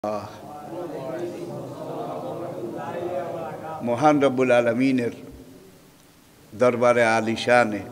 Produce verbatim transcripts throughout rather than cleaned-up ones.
মহান রব্বুল আলামিনের দরবারে আলিশানে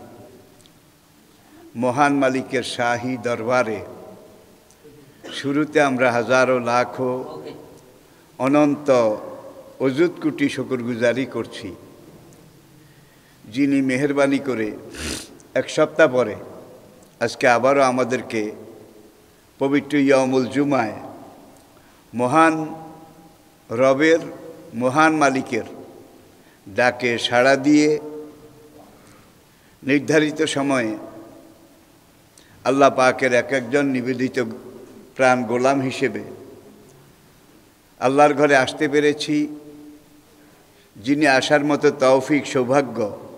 মহান মালিকের শাহী দরবারে শুরুতে আমরা হাজারো লাখো অনন্ত অযুত কোটি শুকরগুজারি করছি, যিনি মেহেরবানি করে এক সপ্তাহ পরে আজকে আবারও আমাদেরকে পবিত্র ইয়ামুল জুমায় মহান রবের মহান মালিকের ডাকে সাড়া দিয়ে নির্ধারিত সময়ে আল্লাহ পাকের এক একজন নিবেদিত প্রাণ গোলাম হিসেবে আল্লাহর ঘরে আসতে পেরেছি। যিনি আসার মতো তৌফিক সৌভাগ্য,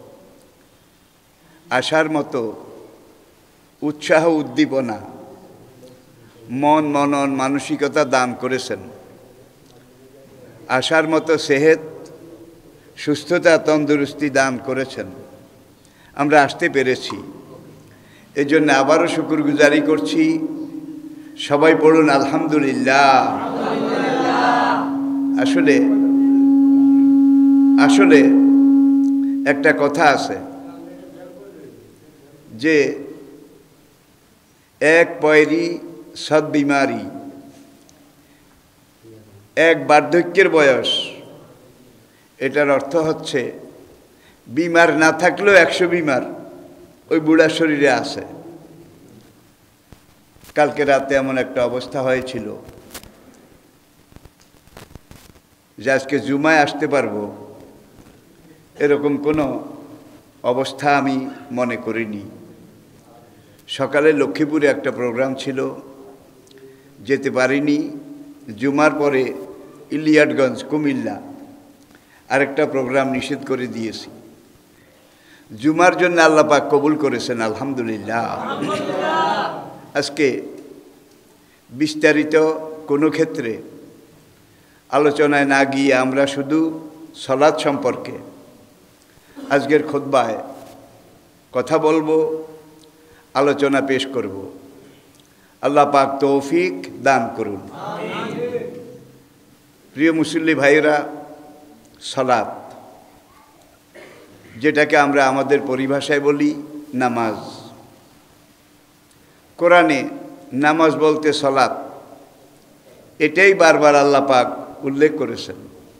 আসার মতো উৎসাহ উদ্দীপনা, মন মনন মানসিকতা দান করেছেন, আসার মতো সেহেত সুস্থতা তন্দুরুস্তি দান করেছেন, আমরা আসতে পেরেছি। এজন্য আবারও শুকরগুজারি করছি। সবাই পড়ুন আলহামদুলিল্লাহ। আসলে আসলে একটা কথা আছে যে এক পয়রি সদ বিমারি, এক বার্ধক্যের বয়স। এটার অর্থ হচ্ছে বিমার না থাকলেও একশো বিমার ওই বুড়া শরীরে আছে। কালকে রাতে এমন একটা অবস্থা হয়েছিল যে আজকে জুমায় আসতে পারবো এরকম কোনো অবস্থা আমি মনে করিনি। সকালে লক্ষ্মীপুরে একটা প্রোগ্রাম ছিল, যেতে পারিনি। জুমার পরে ইলিয়াটগঞ্জ কুমিল্লা আরেকটা প্রোগ্রাম নিষেধ করে দিয়েছি। জুমার জন্য আল্লাহ পাক কবুল করেছেন, আলহামদুলিল্লাহ। আজকে বিস্তারিত কোনো ক্ষেত্রে আলোচনায় না গিয়ে আমরা শুধু সালাত সম্পর্কে আজকের খুতবায় কথা বলবো, আলোচনা পেশ করব। আল্লাহ পাক তৌফিক দান করুন। প্রিয় মুসল্লি ভাইরা, সালাত যেটাকে আমরা আমাদের পরিভাষায় বলি নামাজ, কোরআনে নামাজ বলতে সালাত, এটাই বারবার আল্লাহ পাক উল্লেখ করেছেন।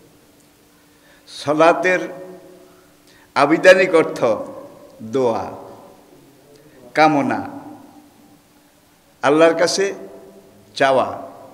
সালাতের আবিধানিক অর্থ দোয়া, কামনা, আল্লাহর কাছে চাওয়া।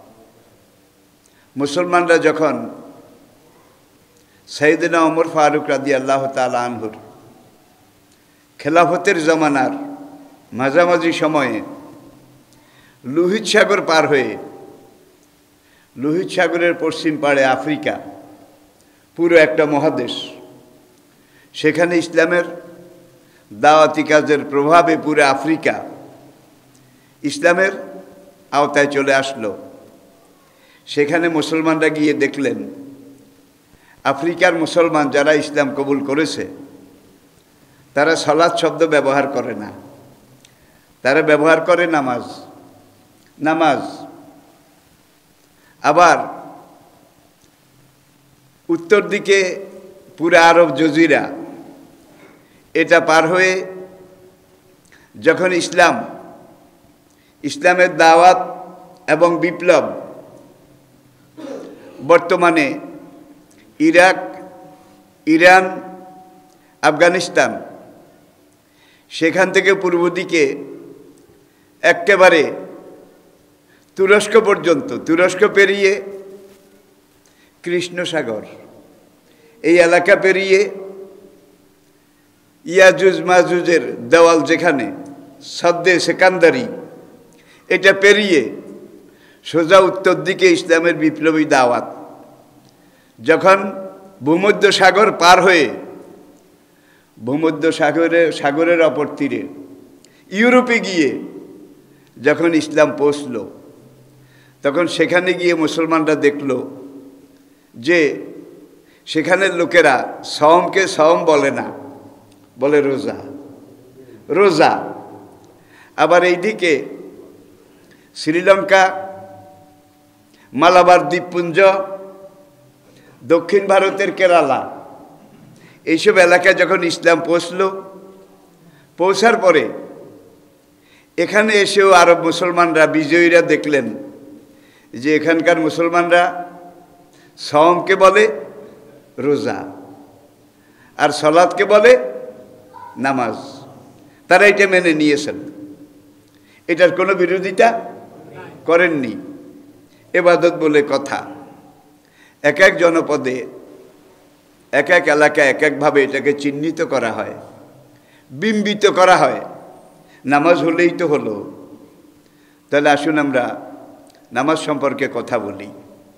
মুসলমানরা যখন সাইয়েদনা ওমর ফারুক রাদিয়াল্লাহু তাআলা আনহুর খেলাফতের জমানার মাঝামাঝি সময়ে লোহিত সাগর পার হয়ে, লোহিত সাগরের পশ্চিম পাড়ে আফ্রিকা, পুরো একটা মহাদেশ, সেখানে ইসলামের দাওয়াতি কাজের প্রভাবে পুরো আফ্রিকা ইসলামের আওতায় চলে আসলো। সেখানে মুসলমানরা গিয়ে দেখলেন আফ্রিকার মুসলমান যারা ইসলাম কবুল করেছে তারা সালাত শব্দ ব্যবহার করে না, তারা ব্যবহার করে নামাজ নামাজ আবার উত্তর দিকে পুরো আরব জজিরা, এটা পার হয়ে যখন ইসলাম ইসলামের দাওয়াত এবং বিপ্লব বর্তমানে ইরাক, ইরান, আফগানিস্তান, সেখান থেকে পূর্ব দিকে একেবারে তুরস্ক পর্যন্ত, তুরস্ক পেরিয়ে কৃষ্ণ সাগর, এই এলাকা পেরিয়ে ইয়াজুজ মাজুজের দেওয়াল যেখানে সদ্দে সেকান্দারি, এটা পেরিয়ে সোজা উত্তর দিকে ইসলামের বিপ্লবী দাওয়াত। যখন ভূমধ্য সাগর পার হয়ে ভূমধ্য সাগরের সাগরের অপর তীরে ইউরোপে গিয়ে যখন ইসলাম পৌঁছল, তখন সেখানে গিয়ে মুসলমানরা দেখল যে সেখানের লোকেরা সওমকে সওম বলে না, বলে রোজা রোজা। আবার এইদিকে শ্রীলঙ্কা মালাবার দ্বীপপুঞ্জ, দক্ষিণ ভারতের কেরালা, এইসব এলাকায় যখন ইসলাম পৌঁছল, পৌঁছার পরে এখানে এসেও আরব মুসলমানরা, বিজয়ীরা দেখলেন যে এখানকার মুসলমানরা সওমকে বলে রোজা আর সালাতকে বলে নামাজ। তারা এটা মেনে নিয়েছেন, এটার কোনো বিরোধিতা করেননি। ইবাদত বলে কথা। এক এক জনপদে, এক এক এলাকায় এক একভাবে এটাকে চিহ্নিত করা হয়, বিম্বিত করা হয়। নামাজ হলেই তো হলো। তাহলে আসুন আমরা নামাজ সম্পর্কে কথা বলি।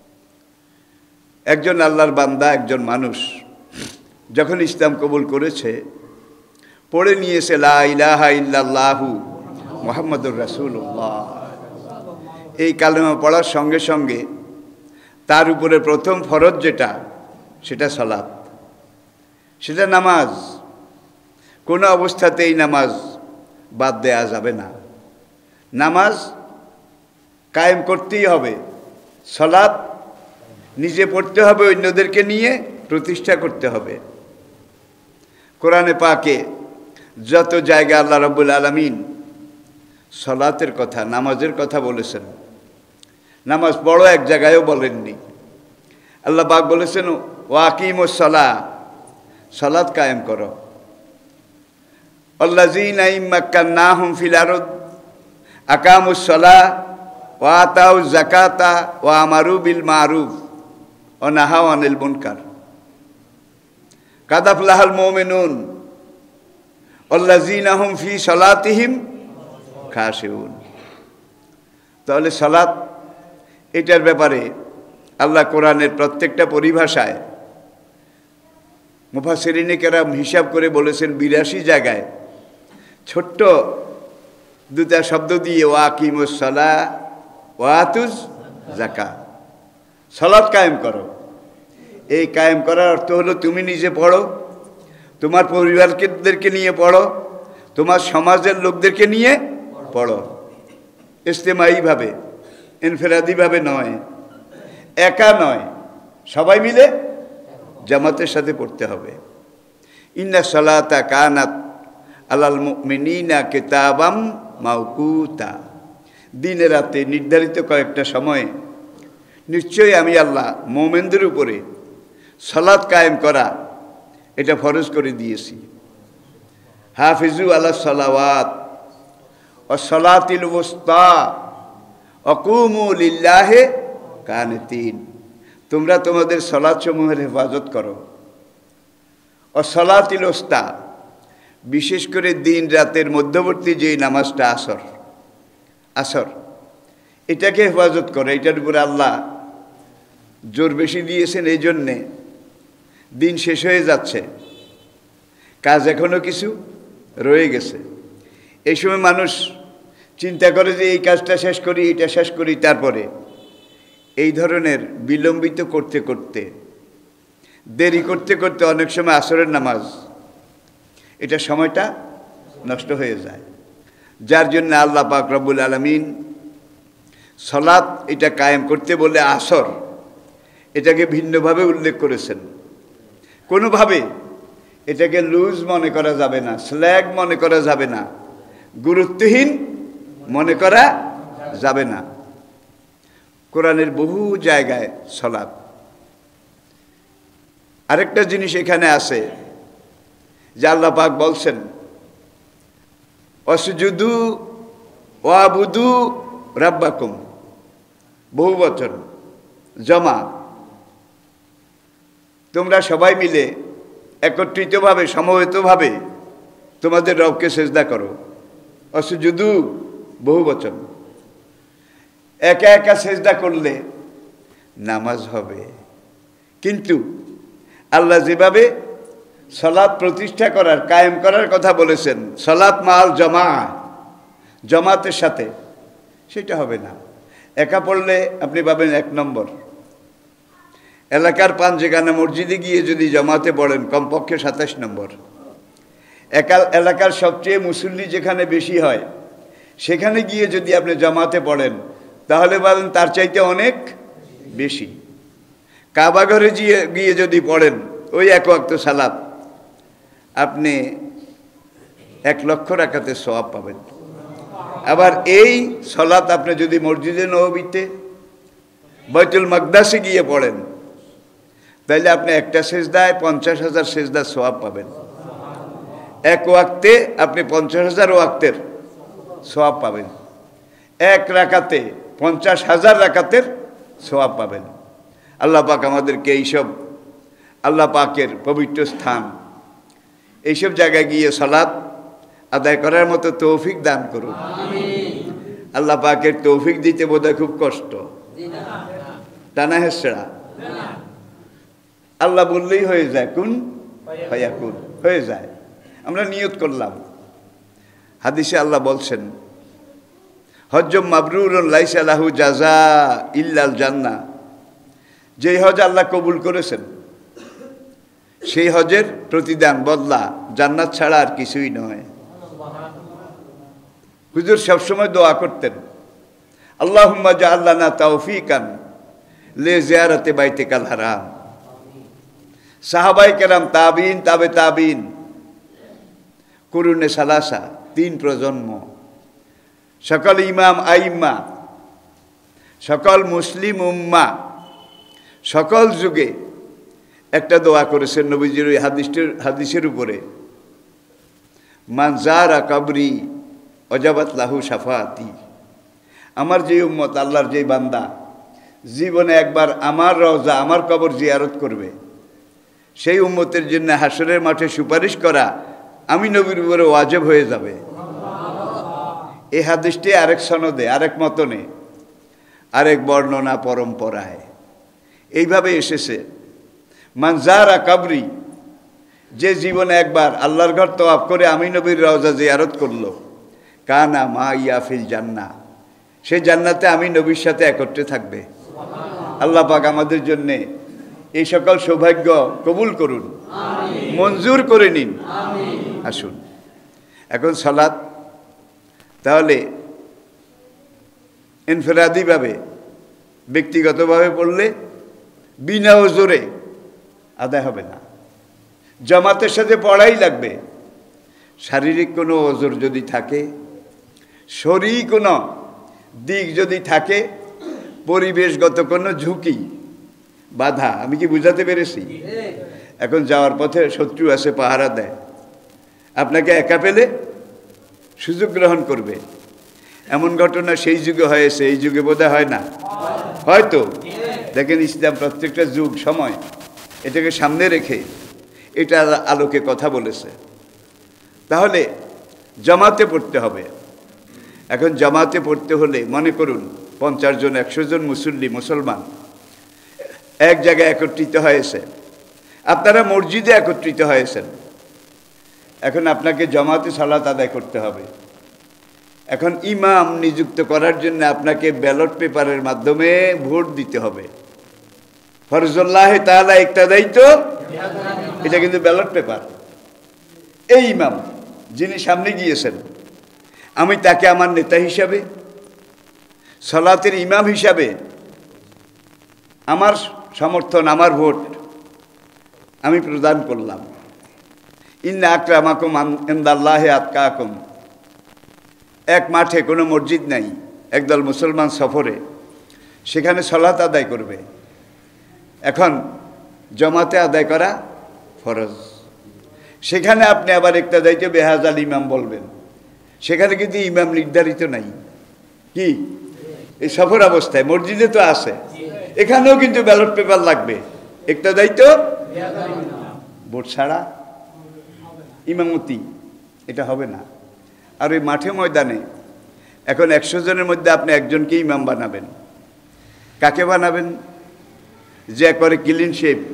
একজন আল্লাহর বান্দা, একজন মানুষ যখন ইসলাম কবুল করেছে, পড়ে নিয়েছে লা ইলাহা ইল্লাল্লাহু মুহাম্মাদুর রাসূলুল্লাহ, এই কালেমা পড়ার সঙ্গে সঙ্গে তার উপরে প্রথম ফরজ যেটা, সেটা সালাত, সেটা নামাজ। কোনো অবস্থাতেই নামাজ বাদ দেয়া যাবে না। নামাজ কায়েম করতেই হবে। সালাত নিজে পড়তে হবে, অন্যদেরকে নিয়ে প্রতিষ্ঠা করতে হবে। কোরআনে পাকে যত জায়গা আল্লাহ রাব্বুল আলামিন সালাতের কথা, নামাজের কথা বলেছেন, নামাজ পড়ো এক জায়গায়ও বলেননি। আল্লাহ পাক বলেছেন ওয়াকিমুস সালাহ, সালাত কায়েম করো। আল্লাযীনা ইম্মাক্কান্নাহুম ফিল আরদ আকামুস সালাহ ওয়া আতাউয যাকাতা ওয়া আমারু বিল মারুফ ওয়া নাহাউ আনিল মুনকার কাদ আফলাহাল মুমিনুন আল্লাযীনা হুম ফি সালাতিহিম খাশিউন। তাহলে সালাত, এটার ব্যাপারে আল্লাহ কোরআনের প্রত্যেকটা পরিভাষায় মুফাসসিরিনে কেরাম হিসাব করে বলেছেন বিরাশি জায়গায় ছোট্ট দুটা শব্দ দিয়ে ওয়াকিমুস সালাহ ওয়া আতুজ যাকাত, সালাত কায়েম করো। এই কায়েম করার অর্থ হলো তুমি নিজে পড়ো, তোমার পরিবারদেরকে নিয়ে পড়ো, তোমার সমাজের লোকদেরকে নিয়ে পড়ো, ইজতেমাইভাবে, ইনফেরাদিভাবে নয়, একা নয়, সবাই মিলে জামাতের সাথে পড়তে হবে। ইন্না সালাতা কানাত আলাল মুমিনিনা কিতাবাম মাওকুতা, দিনে রাতে নির্ধারিত কয়েকটা সময়ে নিশ্চয়ই আমি আল্লাহ মুমিনদের উপরে সালাত কায়েম করা এটা ফরজ করে দিয়েছি। হাফিজু আলা সালাওয়াত ওয়াস সালাতিল ওয়াসতা ওয়া কুমু লিল্লাহি কানিতিন, তোমরা তোমাদের সালাত সমূহের হেফাজত করো। ও সালাতিল ওয়াসতা, বিশেষ করে দিন রাতের মধ্যবর্তী যেই নামাজটা আসর, আসর এটাকে হেফাজত করো। এটার উপরে আল্লাহ জোর বেশি দিয়েছেন। এই জন্যে দিন শেষ হয়ে যাচ্ছে, কাজ এখনো কিছু রয়ে গেছে। এই সময় মানুষ চিন্তা করে যে এই কাজটা শেষ করি, এটা শেষ করি, তারপরে এই ধরনের বিলম্বিত করতে করতে, দেরি করতে করতে অনেক সময় আসরের নামাজ, এটা সময়টা নষ্ট হয়ে যায়। যার জন্য আল্লাহ পাক রব্বুল আলামিন সালাত এটা কায়েম করতে বলে আসর এটাকে ভিন্নভাবে উল্লেখ করেছেন। কোনোভাবে এটাকে লুজ মনে করা যাবে না, স্ল্যাগ মনে করা যাবে না, গুরুত্বহীন মনে করা যাবে না। কোরআনের বহু জায়গায় সালাত। আরেকটা জিনিস এখানে আছে যে আল্লাহ পাক বলছেন ওয়াসজুদু ওয়াবুদু রাব্বাকুম, বহু বচন, জমা, তোমরা সবাই মিলে একত্রিতভাবে সমবেতভাবে তোমাদের রবকে সেজদা করো। ওয়াসজুদু বহু বচন, একা একা সেজদা করলে নামাজ হবে। কিন্তু আল্লাহ যেভাবে সালাত প্রতিষ্ঠা করার, কায়েম করার কথা বলেছেন, সালাত মাল জমা, জমাতের সাথে, সেটা হবে না। একা পড়লে আপনি পাবেন এক নম্বর। এলাকার পাঞ্জেগানা মসজিদে গিয়ে যদি জমাতে পড়েন কমপক্ষে সাতাশ নম্বর। একা এলাকার সবচেয়ে মুসল্লি যেখানে বেশি হয় সেখানে গিয়ে যদি আপনি জমাতে পড়েন তাহলে পাবেন তার চাইতে অনেক বেশি। কাবা ঘরে গিয়ে গিয়ে যদি পড়েন ওই এক ওয়াক্ত সালাত, আপনি এক লক্ষ রাকাতের সওয়াব পাবেন। আবার এই সালাত আপনি যদি মসজিদে নববীতে বাইতুল মাকদাসে গিয়ে পড়েন, তাহলে আপনি একটা সেজদায় পঞ্চাশ হাজার সেজদার সওয়াব পাবেন। এক ওয়াক্তে আপনি পঞ্চাশ হাজার ওয়াক্তের সওয়াব পাবেন। এক রাকাতে পঞ্চাশ হাজার রাকাতের সওয়াব পাবেন। আল্লাহ পাক আমাদেরকে এইসব আল্লাহ পাকের পবিত্র স্থান, এইসব জায়গায় গিয়ে সালাত আদায় করার মতো তৌফিক দান করুন। আল্লাহ পাকের তৌফিক দিতে বোধহয় খুব কষ্ট, টানা হেসড়া। আল্লাহ বললেই হয়ে যায়, কুন ফায়াকুন, হয়ে যায়। আমরা নিয়ত করলাম। হাদিসে আল্লাহ বলছেন, হজ্জুম মাবরুরুন লাইসা লাহু জাযা ইল্লাল জান্নাহ। যেই হজ আল্লাহ কবুল করেছেন সেই হজের প্রতিদান বদলা জান্নাত ছাড়া আর কিছুই নয়। হুজুর সবসময় দোয়া করতেন, আল্লাহুম্মা জাআল লানা তাওফীকান লি জিয়ারাতি বাইতিকাল হারাম। সাহাবায়ে কেরাম, তাবিঈন, তাবে তাবিঈন, কুরুনে সালাসা, তিন প্রজন্ম, সকল ইমাম আইম্মা, সকল মুসলিম উম্মা, সকল যুগে একটা দোয়া করেছেন নবীজির ওই হাদিসের হাদিসের উপরে, মান যারা কবরি ওয়াজাবাত লাহু শাফাআতি। আমার যে উম্মত, আল্লাহর যে বান্দা জীবনে একবার আমার রওজা, আমার কবর জিয়ারত করবে, সেই উম্মতের জন্য হাসরের মাঠে সুপারিশ করা আমি নবীর উপরে ওয়াজিব হয়ে যাবে। এই হাদিসটি আরেক সনদে, আরেক মতনে, আরেক বর্ণনা পরম্পরায় এইভাবে এসেছে, মান যারা কবরি, যে জীবনে একবার আল্লাহর ঘর তওয়াফ করে আমি নবীর রওজা জিয়ারত করলো, কানা মা ইয়াফিল জান্নাহ, সে জান্নাতে আমি নবীর সাথে একত্রে থাকবে। আল্লাহ পাক আমাদের জন্যে এই সকল সৌভাগ্য কবুল করুন, মঞ্জুর করে নিন। আসুন এখন সালাত তাহলে ইনফিরাদিভাবে, ব্যক্তিগতভাবে পড়লে বিনা ওজরে আদায় হবে না, জামাতের সাথে পড়াই লাগবে। শারীরিক কোনো ওজর যদি থাকে, শরীর কোনো দিক যদি থাকে, পরিবেশগত কোনো ঝুঁকি, বাধা, আমি কি বুঝাতে পেরেছি? এখন যাওয়ার পথে শত্রু আছে, পাহারা দেয়, আপনাকে একা পেলে সুযোগ গ্রহণ করবে। এমন ঘটনা সেই যুগে হয়েছে, এই যুগে বোধহয় হয় না, হয়তো। দেখেন ইসলাম প্রত্যেকটা যুগ, সময়, এটাকে সামনে রেখে এটা আলোকে কথা বলেছে। তাহলে জামাতে পড়তে হবে। এখন জামাতে পড়তে হলে মনে করুন পঞ্চাশ জন একশো জন মুসল্লি, মুসলমান এক জায়গায় একত্রিত হয়েছে, আপনারা মসজিদে একত্রিত হয়েছেন। এখন আপনাকে জামাতে সালাত আদায় করতে হবে। এখন ইমাম নিযুক্ত করার জন্য আপনাকে ব্যালট পেপারের মাধ্যমে ভোট দিতে হবে। ফরজুল্লাহ তাআলা ইক্তাদাই তো, এটা কিন্তু ব্যালট পেপার। এই ইমাম যিনি সামনে গিয়েছেন, আমি তাকে আমার নেতা হিসাবে, সালাতের ইমাম হিসাবে আমার সমর্থন, আমার ভোট আমি প্রদান করলাম। ইন্না আকরামাকুম ইনদাল্লাহি আতকাকুম। এক মাঠে কোনো মসজিদ নাই, একদল মুসলমান সফরে, সেখানে সালাত আদায় করবে। এখন জামাতে আদায় করা ফরজ। সেখানে আপনি আবার একটা দায়িত্ব বেহাজাল ইমাম বলবেন, সেখানে কিন্তু ইমাম নির্ধারিত নাই। কি এই সফর অবস্থায় মসজিদে তো আছে, এখানেও কিন্তু ব্যালট পেপার লাগবে। একটা দায়িত্ব ভোট ছাড়া ইমামতি এটা হবে না। আর ওই মাঠে ময়দানে এখন একশো জনের মধ্যে আপনি একজনকে ইমাম বানাবেন। কাকে বানাবেন? যে একবারে clean shaved,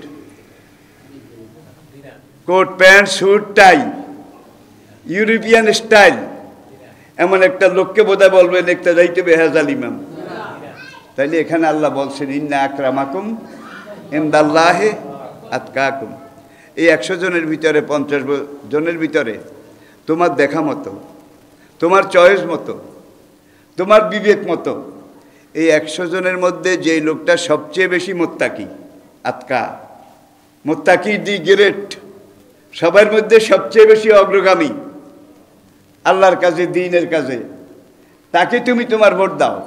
coat pant suit tie, European style, এমন একটা লোককে বোধহয় বলবেন একটা দায়িত্ব বেহাজাল ইমাম। তাইলে এখানে আল্লাহ বলছেন ইন্না আকরামাকুম ইনদাল্লাহি আতকাকুম। এই একশো জনের ভিতরে, পঞ্চাশ জনের ভিতরে তোমার দেখা মতো, তোমার চয়েস মতো, তোমার বিবেক মতো এই একশো জনের মধ্যে যে লোকটা সবচেয়ে বেশি মোত্তাকি, আতকা, মোত্তাকি দি গ্রেট, সবার মধ্যে সবচেয়ে বেশি অগ্রগামী আল্লাহর কাজে, দ্বীনের কাজে, তাকে তুমি তোমার ভোট দাও।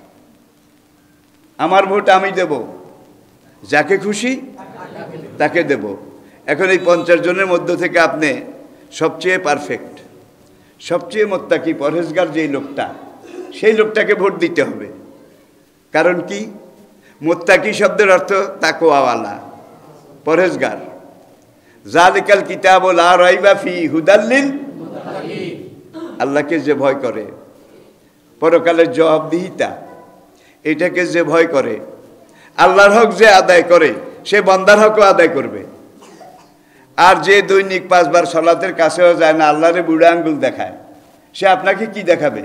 আমার ভোট আমি দেব, যাকে খুশি তাকে দেব। এখন এই পঞ্চাশ জনের মধ্য থেকে আপনি সবচেয়ে পারফেক্ট, সবচেয়ে মোত্তাকি পরহেজগার যেই লোকটা, সেই লোকটাকে ভোট দিতে হবে। কারণ কি? মোত্তাকি শব্দের অর্থ তাকওয়াওয়ালা, পরহেজগার। জালিকাল কিতাব লা রাইবা ফি হুদাল লিল মুত্তাকিন। আল্লাহকে যে ভয় করে, পরকালের জবাবদিহিতা, এটাকে যে ভয় করে, আল্লাহর হক যে আদায় করে, সে বান্দার হকও আদায় করবে। আর যে দৈনিক পাঁচবার সালাতের কাছেও যায় না, আল্লাহরে বুড়া আঙ্গুল দেখায়, সে আপনাকে কি দেখাবে?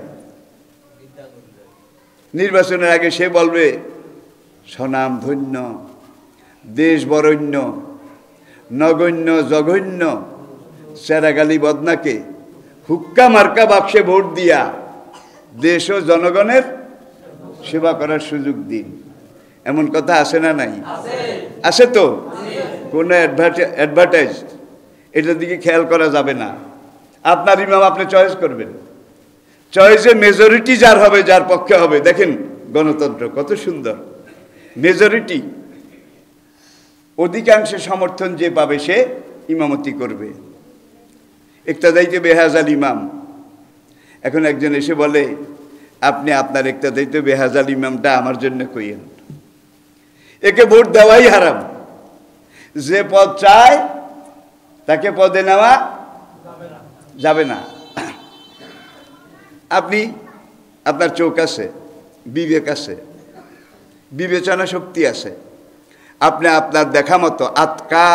নির্বাচনের আগে সে বলবে স্বনাম ধন্য, দেশ বরণ্য, নগণ্য জঘন্য চেরাগালি বদনাকে হুক্কা মার্কা বাক্সে ভোট দিয়া দেশ ও জনগণের সেবা করার সুযোগ দিন। এমন কথা আছে না নাই? আছে তো। কোনো অ্যাডভার্টাইজ এটার দিকে খেয়াল করা যাবে না। আপনার ইমাম আপনি চয়েস করবেন, চয়েসে মেজরিটি যার হবে, যার পক্ষে হবে। দেখেন গণতন্ত্র কত সুন্দর, মেজরিটি, অধিকাংশ সমর্থন যে পাবে সে ইমামতি করবে। ইক্তাদাইতে বেহাজাল ইমাম। এখন একজন এসে বলে আপনি আপনার ইক্তাদাইতে বেহাজাল ইমামটা আমার জন্য কইয়েন। একে ভোট দেওয়াই হারাম। যে পদ চায় তাকে পদে নেওয়া যাবে না। আপনি, আপনার চোখ আছে, বিবেক আছে, বিবেচনা শক্তি আছে, আপনি আপনার দেখা মতো আতকা,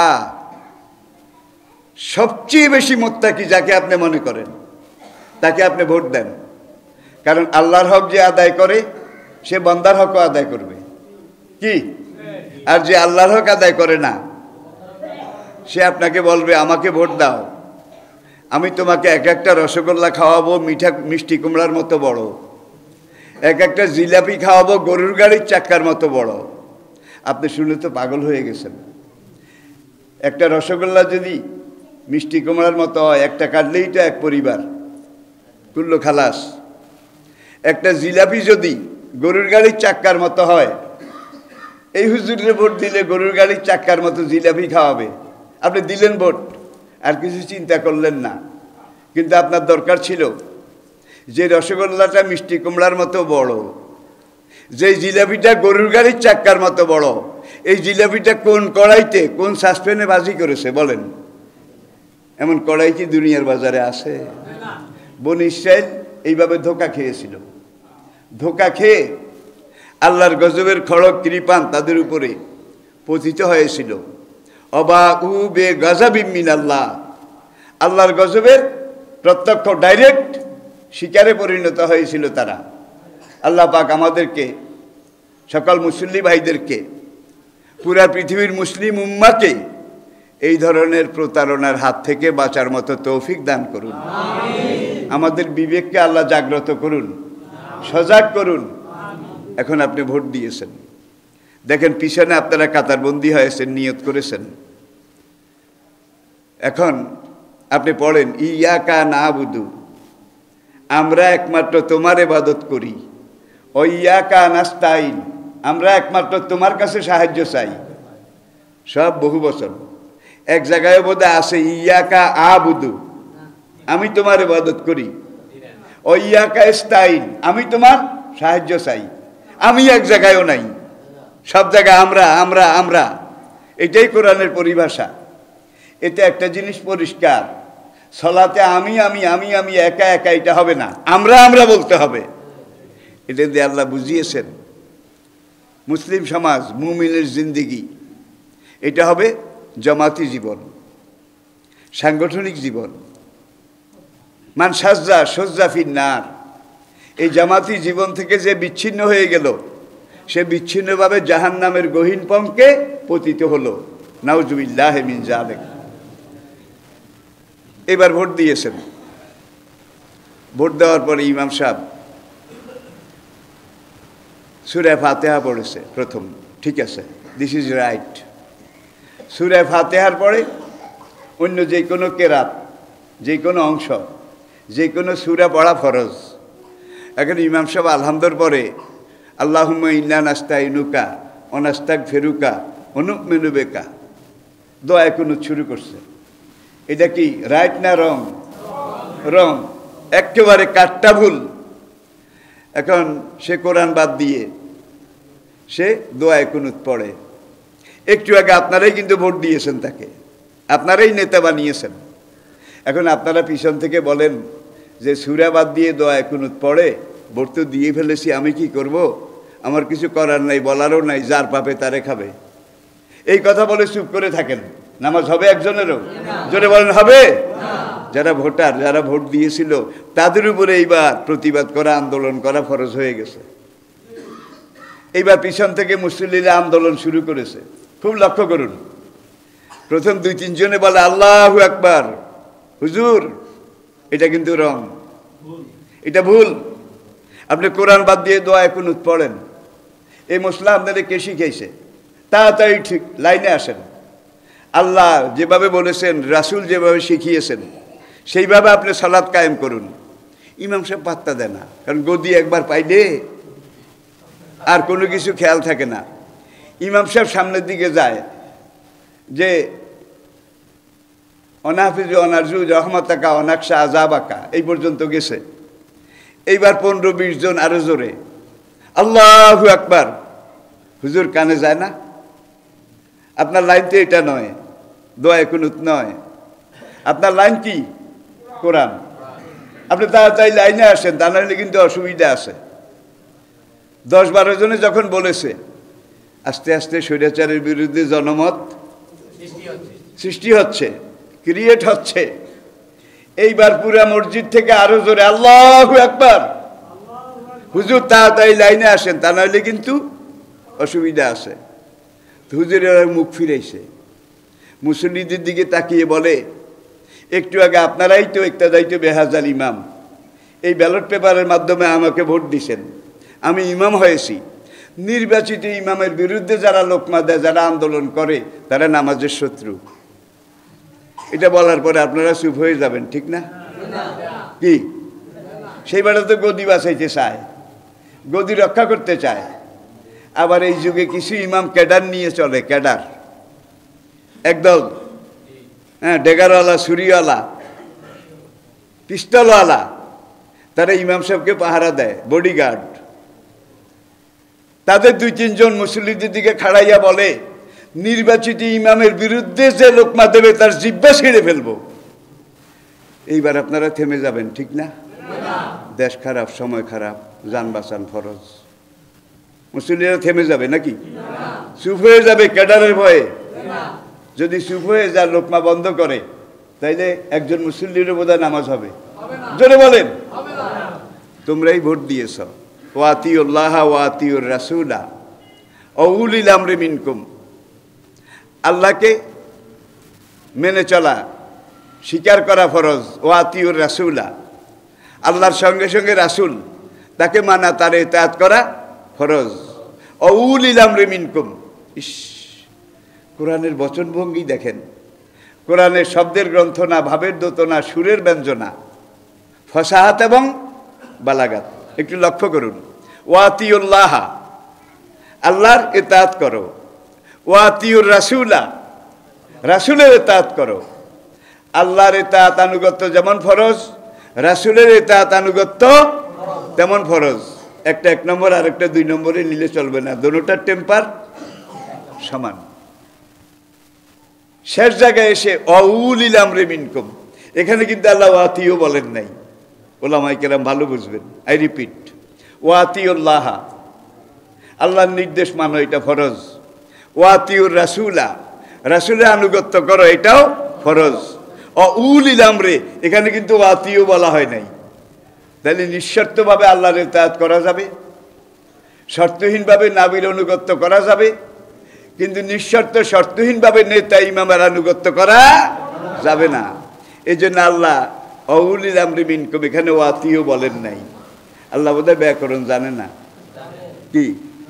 সবচেয়ে বেশি মোত্তাকি যাকে আপনি মনে করেন তাকে আপনি ভোট দেন। কারণ আল্লাহর হক যে আদায় করে সে বান্দার হকও আদায় করবে। কি? আর যে আল্লাহর হক আদায় করে না সে আপনাকে বলবে আমাকে ভোট দাও, আমি তোমাকে এক একটা রসগোল্লা খাওয়াবো মিঠা মিষ্টি কুমড়ার মতো বড়, এক একটা জিলাপি খাওয়াবো গরুর গাড়ির চাক্কার মতো বড়। আপনি শুনে তো পাগল হয়ে গেছেন। একটা রসগোল্লা যদি মিষ্টি কুমড়ার মতো হয়, একটা কাটলেই তো এক পরিবার, কুল্লো খালাস। একটা জিলাপি যদি গরুর গাড়ির চাক্কার মতো হয়, এই হুজুরের ভোট দিলে গরুর গাড়ির চাক্কার মতো জিলাপি খাওয়াবে, আপনি দিলেন ভোট, আর কিছু চিন্তা করলেন না। কিন্তু আপনার দরকার ছিল যে রসগোল্লাটা মিষ্টি কুমড়ার মতো বড়, যে জিলাপিটা গরুর গাড়ির চাক্কার মতো বড়, এই জিলাপিটা কোন কড়াইতে কোন সাসপেনে ভাজি করেছে বলেন? এমন কড়াই কি দুনিয়ার বাজারে আছে? বনি ইসরাইল এইভাবে ধোকা খেয়েছিল। ধোকা খেয়ে আল্লাহর গজবের খড়গ কৃপান তাদের উপরে পতিত হয়েছিল। অবা উ বে গজাবিম মিনাল্লাহ, আল্লাহর গজবের প্রত্যক্ষ ডাইরেক্ট শিকারে পরিণত হয়েছিল তারা। আল্লাহ পাক আমাদেরকে, সকল মুসল্লি ভাইদেরকে, পুরা পৃথিবীর মুসলিম উম্মাকে এই ধরনের প্রতারণার হাত থেকে বাঁচার মতো তৌফিক দান করুন। আমাদের বিবেককে আল্লাহ জাগ্রত করুন, সজাগ করুন। এখন আপনি ভোট দিয়েছেন, দেখেন পিছনে আপনারা কাতারবন্দি হয়েছেন, নিয়ত করেছেন। এখন আপনি পড়েন ইয়াকা নাবুদু, আমরা একমাত্র তোমার ইবাদত করি, ও ইয়াকা নাস্তাইন, আমরা একমাত্র তোমার কাছে সাহায্য চাই। সব বহু বচন। এক জায়গায় বোধহয় আছে ইয়াকা আবুদু, আমি তোমার ইবাদত করি, ও ইয়াকা ইস্তাইন, আমি তোমার সাহায্য চাই। আমি এক জায়গায়ও নাই, সব জায়গায় আমরা আমরা আমরা। এটাই কোরআনের পরিভাষা। এতে একটা জিনিস পরিষ্কার, সলাতে আমি আমি আমি আমি একা একা এটা হবে না, আমরা আমরা বলতে হবে। এটা দিয়ে আল্লাহ বুঝিয়েছেন মুসলিম সমাজ, মুমিনের জিন্দিগি, এটা হবে জামাতি জীবন, সাংগঠনিক জীবন। মান সাজ্জা সজ্জা ফিন্নার, এই জামাতি জীবন থেকে যে বিচ্ছিন্ন হয়ে গেল, সে বিচ্ছিন্নভাবে জাহান্নামের গহীন পঙ্কে পতিত হলো। নাউজুবিল্লাহ মিন যালিক। এবার ভোট দিয়েছেন। ভোট দেওয়ার পরে ইমাম সাহেব সূরা ফাতিহা পড়েছে প্রথম, ঠিক আছে, দিস ইজ রাইট। সূরা ফাতিহার পরে অন্য যে কোনো কেরাত, যে কোনো অংশ, যে কোনো সূরা পড়া ফরজ। এখন ইমাম সাহেব আলহামদুর পরে আল্লাহুম্মা ইন্না নাস্তাইনুকা ওয়া নাস্তাগফিরুকা ওয়া নু'মিনু বিকা দোয়া কুনুত শুরু করছে। এটা কি রাইট না রং? রং, একেবারে কাটটা ভুল। এখন সে কোরআন বাদ দিয়ে সে দোয়া কুনুত পড়ে। একটু আগে আপনারাই কিন্তু ভোট দিয়েছেন তাকে, আপনারাই নেতা বানিয়েছেন। এখন আপনারা পিছন থেকে বলেন যে সূরা বাদ দিয়ে দোয়া কুনুত পড়ে, ভোট তো দিয়ে ফেলেছি, আমি কি করব, আমার কিছু করার নাই, বলারও নাই, যার পাপে তারে খাবে। এই কথা বলে চুপ করে থাকেন, নামাজ হবে একজনেরও? জোরে বলেন হবে? যারা ভোটার, যারা ভোট দিয়েছিল তাদের উপরে এইবার প্রতিবাদ করা, আন্দোলন করা ফরজ হয়ে গেছে। এইবার পিছন থেকে মুসল্লিরা আন্দোলন শুরু করেছে। খুব লক্ষ্য করুন, প্রথম দুই তিনজনে বলে আল্লাহু আকবার, হুজুর এটা কিন্তু রং, এটা ভুল, আপনি কোরআন বাদ দিয়ে দোয়া কুনুত পড়েন। এই মশলা আপনাদের কে শিখাইছে? তাড়াতাড়ি ঠিক লাইনে আসেন। আল্লাহ যেভাবে বলেছেন, রাসূল যেভাবে শিখিয়েছেন সেইভাবে আপনি সালাত কায়েম করুন। ইমাম সাহেব পাত্তা দেয় না, কারণ গদি একবার পাইলে আর কোনো কিছু খেয়াল থাকে না। ইমাম সাহেব সামনের দিকে যায় যে অনাফিজ অনারজু রহমাতাকা অনাকশা আজাবাকা, এই পর্যন্ত গেছে। এইবার পনেরো বিশ জন আরো জোরে আল্লাহু আকবার। হুজুর কানে যায় না? আপনার লাইন তো এটা নয়, দোয়া কুনুত নয়, আপনার লাইন কি? কোরআন। আপনি তাড়াতাড়ি লাইনে আসেন, তা নাহলে কিন্তু অসুবিধা আছে। দশ বারো জনে যখন বলেছে, আস্তে আস্তে স্বৈরাচারের বিরুদ্ধে জনমত সৃষ্টি হচ্ছে, ক্রিয়েট হচ্ছে। এইবার পুরা মসজিদ থেকে আরো জোরে আল্লাহু আকবার। হুজুর তাড়াতাড়ি লাইনে আসেন, তা নাহলে কিন্তু অসুবিধা আছে। হুজুরের মুখ ফিরাইছে, মুসল্লিদের দিকে তাকিয়ে বলে, একটু আগে আপনারাই তো একটা দায়িত্ব বেহাজাল ইমাম, এই ব্যালট পেপারের মাধ্যমে আমাকে ভোট দিছেন, আমি ইমাম হয়েছি। নির্বাচিত ইমামের বিরুদ্ধে যারা লোকমা দেয়, যারা আন্দোলন করে, তারা নামাজের শত্রু। এটা বলার পরে আপনারা চুপ হয়ে যাবেন, ঠিক না? কি সেই বেড়া তো গদি বাঁচাইতে চায়, গদি রক্ষা করতে চায়। আবার এই যুগে কিছু ইমাম ক্যাডার নিয়ে চলে, ক্যাডার একদল, হ্যাঁ, ডেগারওয়ালা, ছুরিওয়ালা, পিস্তলওয়ালা, তারা ইমাম সাহেবকে পাহারা দেয়, বডিগার্ড। তাদের দুই তিনজন মুসল্লিদের দিকে খাড়াইয়া বলে, নির্বাচিত ইমামের বিরুদ্ধে যে লোকমা দেবে তার জিহ্বা ছিঁড়ে ফেলবো। এইবার আপনারা থেমে যাবেন, ঠিক না? দেশ খারাপ, সময় খারাপ, যান বাঁচান ফরজ। মুসল্লিরা থেমে যাবে নাকি? চুপ হয়ে যাবে ক্যাডারের ভয়ে? যদি চুপ হয়ে যা, লোকমা বন্ধ করে, তাইলে একজন মুসল্লিরও বোধহয় নামাজ হবে। জোরে বলেন। তোমরাই ভোট দিয়েছ, ওয়াতিউল্লাহ ওয়াতিউর রাসূলা ওউলিল আমরি মিনকুম। আল্লাহকে মেনে চলা, স্বীকার করা ফরজ। ওয়াতিউর রাসূলা, আল্লাহর সঙ্গে সঙ্গে রাসূল, তাকে মানা, তার ইতাআত করা ফরজ। ওউলিল আমরি মিনকুম। ইস, কোরআনের বচনভঙ্গি দেখেন, কোরআনের শব্দের গ্রন্থ না, ভাবের দোতনা, সুরের ব্যঞ্জনা, ফসাহাত এবং বালাগাত। একটু লক্ষ্য করুন, ওয়াতিউল্লাহ, আল্লাহর ইতাআত করো। ওয়াতিউর রাসূলা, রাসূলের ইতাআত করো। আল্লাহর ইতাআত আনুগত্য যেমন ফরজ, রাসূলের ইতাআত আনুগত্য তেমন ফরজ। একটা এক নম্বর আর একটা দুই নম্বরে নিলে চলবে না, দুটোটার টেম্পার সমান। শেষ জায়গায় এসে ওউলিল আমরি মিনকুম, এখানে কিন্তু আল্লাহ ওয়াতিও বলেন নাই। ওলামায়ে কেরাম ভালো বুঝবেন, আই রিপিট, ওয়াতিউল্লাহ, আল্লাহর নির্দেশ মানো, এটা ফরজ। ওয়াতিউর রাসূলা, রাসূলের আনুগত্য করো, এটাও ফরজ। ওউলিল আমরি, এখানে কিন্তু ওয়াতিও বলা হয় নাই। তাহলে নিঃশর্তভাবে আল্লাহর ইতাআত করা যাবে, শর্তহীনভাবে নাবির আনুগত্য করা যাবে, কিন্তু নিঃশর্ত শর্তহীনভাবে নেতা ইমামের আনুগত্য করা যাবে না। এই জন্য আল্লাহ ওউলিল আমরি মিনকুম এখানে ওয়াতিও বলেন নাই। আল্লাহ বোধহয় ব্যাকরণ জানে না, কি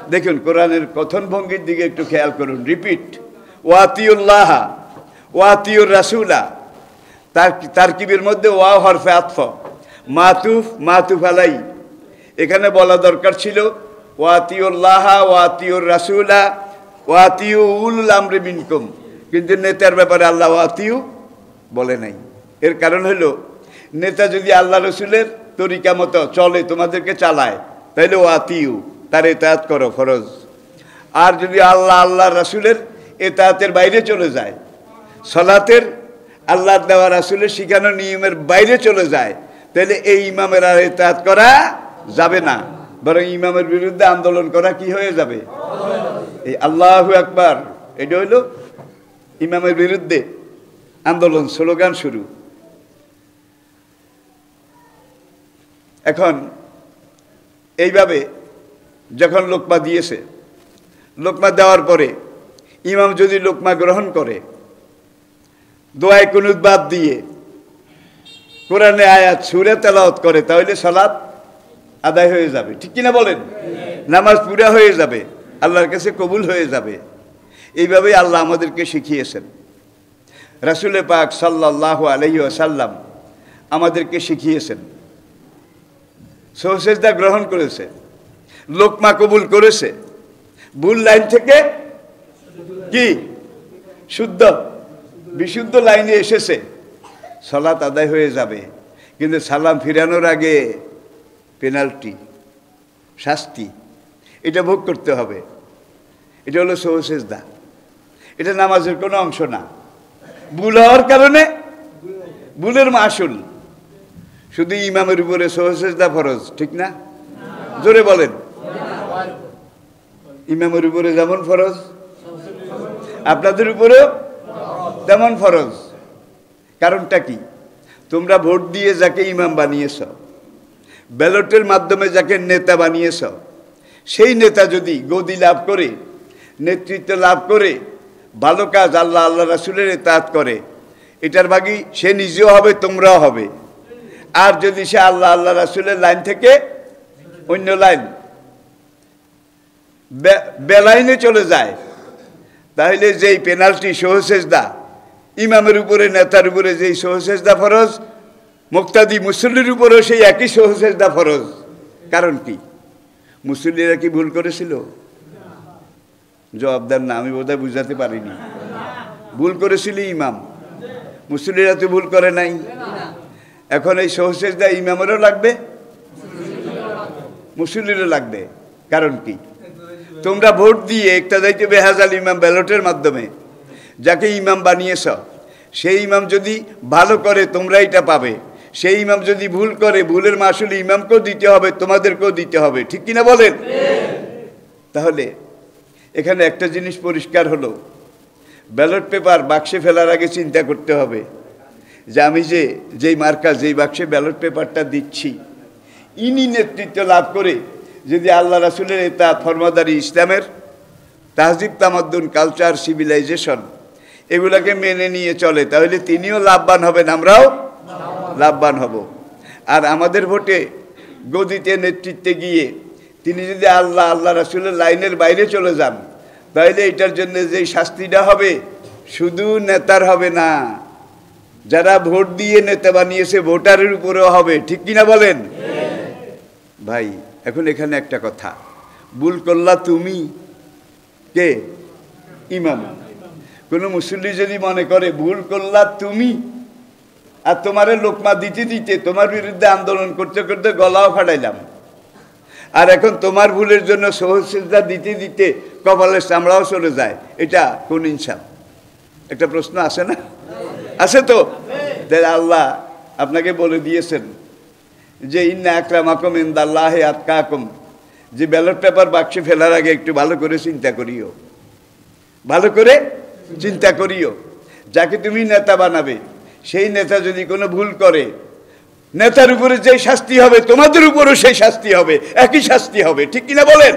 দেখুন কোরআনের কথন ভঙ্গির দিকে একটু খেয়াল করুন। রিপিট, ওয়াতিউল্লাহ ওয়াতিউর রাসূলা, তার তারকিবের মধ্যে ওয়া হরফে আতফ, মাতুফ মাতুফ আলাই। এখানে বলা দরকার ছিল ওয়াতিউল্লাহ ওয়াতিউর রাসূলা ওয়াতিউ উলুল আমরি মিনকুম, কিন্তু নেতার ব্যাপারে আল্লাহ ওয়াতিউ বলে নাই। এর কারণ হলো নেতা যদি আল্লাহ রসুলের তরিকা মতো চলে, তোমাদেরকে চালায়, তাইলে ওয়াতিউ, তার এতায়াত করো ফরজ। আর যদি আল্লাহ আল্লাহ রাসুলের এতায়াতের বাইরে চলে যায়, সলাতের আল্লাহর দেওয়া রাসুলের শিখানো নিয়মের বাইরে চলে যায়, তাহলে এই ইমামের আর এতায়াত করা যাবে না, বরং ইমামের বিরুদ্ধে আন্দোলন করা কি হয়ে যাবে? এই আল্লাহু আকবার, এটা হইল ইমামের বিরুদ্ধে আন্দোলন, স্লোগান শুরু। এখন এইভাবে যখন লোকমা দিয়েছে, লোকমা দেওয়ার পরে ইমাম যদি লোকমা গ্রহণ করে, দোয়ায় কুনুত বাদ দিয়ে কোরআনে আয়াত সূরা তেলাওয়াত করে, তাহলে সালাত আদায় হয়ে যাবে। ঠিক কিনা বলেন? নামাজ পুরা হয়ে যাবে, আল্লাহর কাছে কবুল হয়ে যাবে। এইভাবেই আল্লাহ আমাদেরকে শিখিয়েছেন। রাসূল পাক সাল্লাল্লাহু আলাইহি ওয়াসাল্লাম আমাদেরকে শিখিয়েছেন। সহসেজদা গ্রহণ করেছে, লোকমা কবুল করেছে, ভুল লাইন থেকে কি শুদ্ধ বিশুদ্ধ লাইনে এসেছে, সালাত আদায় হয়ে যাবে। কিন্তু সালাম ফিরানোর আগে পেনাল্টি, শাস্তি, এটা ভোগ করতে হবে। এটা হলো সহসেজদা, এটা নামাজের কোনো অংশ না। ভুল হওয়ার কারণে ভুলের মাসুল। শুধু ইমামের উপরে সহসেজদা ফরজ, ঠিক না? জোরে বলেন। ইমামের উপরে যেমন ফরজ, আপনাদের উপরেও তেমন ফরজ। কারণটা কি? তোমরা ভোট দিয়ে যাকে ইমাম বানিয়েছ, ব্যালটের মাধ্যমে যাকে নেতা বানিয়েছ, সেই নেতা যদি গদি লাভ করে, নেতৃত্ব লাভ করে, ভালো কাজ আল্লাহ আল্লাহ রাসূলের ইতাআত করে, এটার ভাগী সে নিজেও হবে, তোমরাও হবে। আর যদি সে আল্লাহ আল্লাহ রাসূলের লাইন থেকে অন্য লাইন বেলাইনে চলে যায়, তাহলে যেই পেনাল্টি সহসেজদা, ইমামের উপরে নেতার উপরে যেই সহসেজদা ফরজ, মুক্তাদি মুসল্লির উপরেও সেই একই সহসেজদা ফরজ। কারণ কি? মুসল্লিরা কি ভুল করেছিল? জবাবদার না, আমি বোধহয় বুঝাতে পারিনি। ভুল করেছিল ইমাম, মুসল্লিরা তো ভুল করে নাই। এখন এই সহসেজদা ইমামেরও লাগবে, মুসল্লিরও লাগবে। কারণ কি? তোমরা ভোট দিয়ে একটা দায়িত্ব বেহাজাল ইমাম ব্যালটের মাধ্যমে যাকে ইমাম বানিয়েছ, সেই ইমাম যদি ভালো করে তোমরা এটা পাবে, সেই ইমাম যদি ভুল করে, ভুলের মাসুল ইমামকেও দিতে হবে, তোমাদেরকেও দিতে হবে। ঠিক কিনা বলেন? তাহলে এখানে একটা জিনিস পরিষ্কার হলো, ব্যালট পেপার বাক্সে ফেলার আগে চিন্তা করতে হবে যে আমি যে যেই মার্কা, যেই বাক্সে ব্যালট পেপারটা দিচ্ছি, ইনি নেতৃত্ব লাভ করে যদি আল্লাহ রাসূলের ইতাআত ফরমাদারি, ইসলামের তাহজিব তামাদ্দুন, কালচার, সিভিলাইজেশন এগুলাকে মেনে নিয়ে চলে, তাহলে তিনিও লাভবান হবেন, আমরাও লাভবান হব। আর আমাদের ভোটে গদিতে নেতৃত্বে গিয়ে তিনি যদি আল্লাহ আল্লাহ রাসূলের লাইনের বাইরে চলে যান, তাহলে এটার জন্য যেই শাস্তিটা হবে শুধু নেতার হবে না, যারা ভোট দিয়ে নেতা বানিয়েছে ভোটারের উপরেও হবে। ঠিক কিনা বলেন? ভাই এখন এখানে একটা কথা, ভুল করলা তুমি, কে? ইমাম। কোনো মুসল্লি যদি মনে করে ভুল করলা তুমি, আর তোমারে লোকমা দিতে দিতে তোমার বিরুদ্ধে আন্দোলন করতে করতে গলাও ফাটাইলাম, আর এখন তোমার ভুলের জন্য সহজতা দিতে দিতে কপালের চামড়াও চলে যায়, এটা কোন ইনসাফ? একটা প্রশ্ন আসে না? আছে তো। আল্লাহ আপনাকে বলে দিয়েছেন যে ইন্না আকরামাকুম ইনদাল্লাহি আতকাকুম, যে ব্যালট পেপার বাক্সে ফেলার আগে একটু ভালো করে চিন্তা করিও, ভালো করে চিন্তা করিও। যাকে তুমি নেতা বানাবে, সেই নেতা যদি কোনো ভুল করে, নেতার উপরে যেই শাস্তি হবে তোমাদের উপরও সেই শাস্তি হবে, একই শাস্তি হবে। ঠিক কিনা বলেন?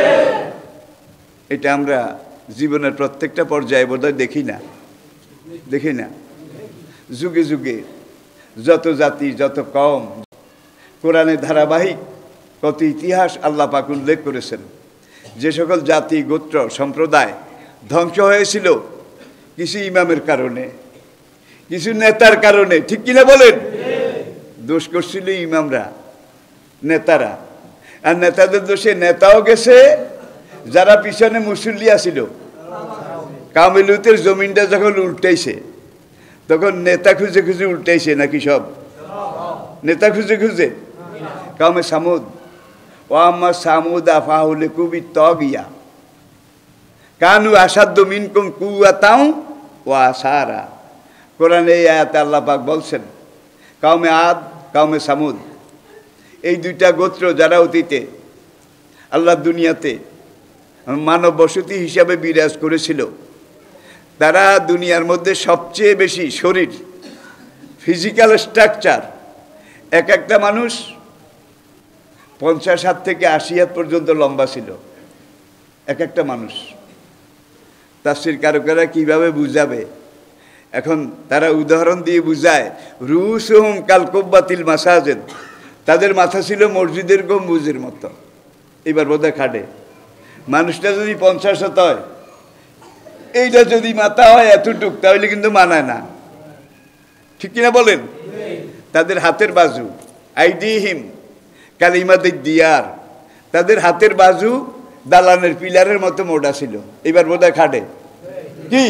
এটা আমরা জীবনের প্রত্যেকটা পর্যায়ে বোধহয় দেখি না, দেখি না। যুগে যুগে যত জাতি, যত কম, কোরআনে ধারাবাহিক কত ইতিহাস আল্লাহ পাক উল্লেখ করেছেন যে সকল জাতি গোত্র সম্প্রদায় ধ্বংস হয়েছিল কিছু ইমামের কারণে, কিছু নেতার কারণে, ঠিক কিনা বলেন? দোষ করছিল ইমামরা, নেতারা। আর নেতাদের দোষে নেতাও গেছে, যারা পিছনে মুসল্লি আছিল। কাউমে লুতের জমিনটা যখন উল্টাইছে তখন নেতা খুঁজে খুঁজে উল্টাইছে নাকি? সব নেতা খুঁজে খুঁজে। কাউমে সামুদ, ও আম্মা সামুদ আফাহুলে কুবি তগিয়া কানু আসাদ্দ মিনকুম কুয়াতাও ও আসারা। কোরআনে এই আয়াতে আল্লাহ পাক বলছেন কাউমে আদ, কাউমে সামুদ, এই দুইটা গোত্র যারা অতীতে আল্লাহ দুনিয়াতে মানব বসতি হিসাবে বিরাজ করেছিল, তারা দুনিয়ার মধ্যে সবচেয়ে বেশি শরীর, ফিজিক্যাল স্ট্রাকচার, এক একটা মানুষ পঞ্চাশ হাত থেকে আশি হাত পর্যন্ত লম্বা ছিল এক একটা মানুষ। তাফসীর কারকেরা কিভাবে বুঝাবে? এখন তারা উদাহরণ দিয়ে বুঝায়, রুসুহুম কাল কুব্বাতিল মাসাজিদ, তাদের মাথা ছিল মসজিদের গম্বুজের মতো। এবার বোধহয় খাটে, মানুষটা যদি পঞ্চাশ হাত হয়, এইটা যদি মাথা হয় এতটুক, তাহলে কিন্তু মানায় না, ঠিক কিনা বলেন? তাদের হাতের বাজু, আইডিহিম কালিমাদের দিয়ার, তাদের হাতের বাজু দালানের পিলারের মতো মোটা ছিল। এবার বোধহয় খাটে কি?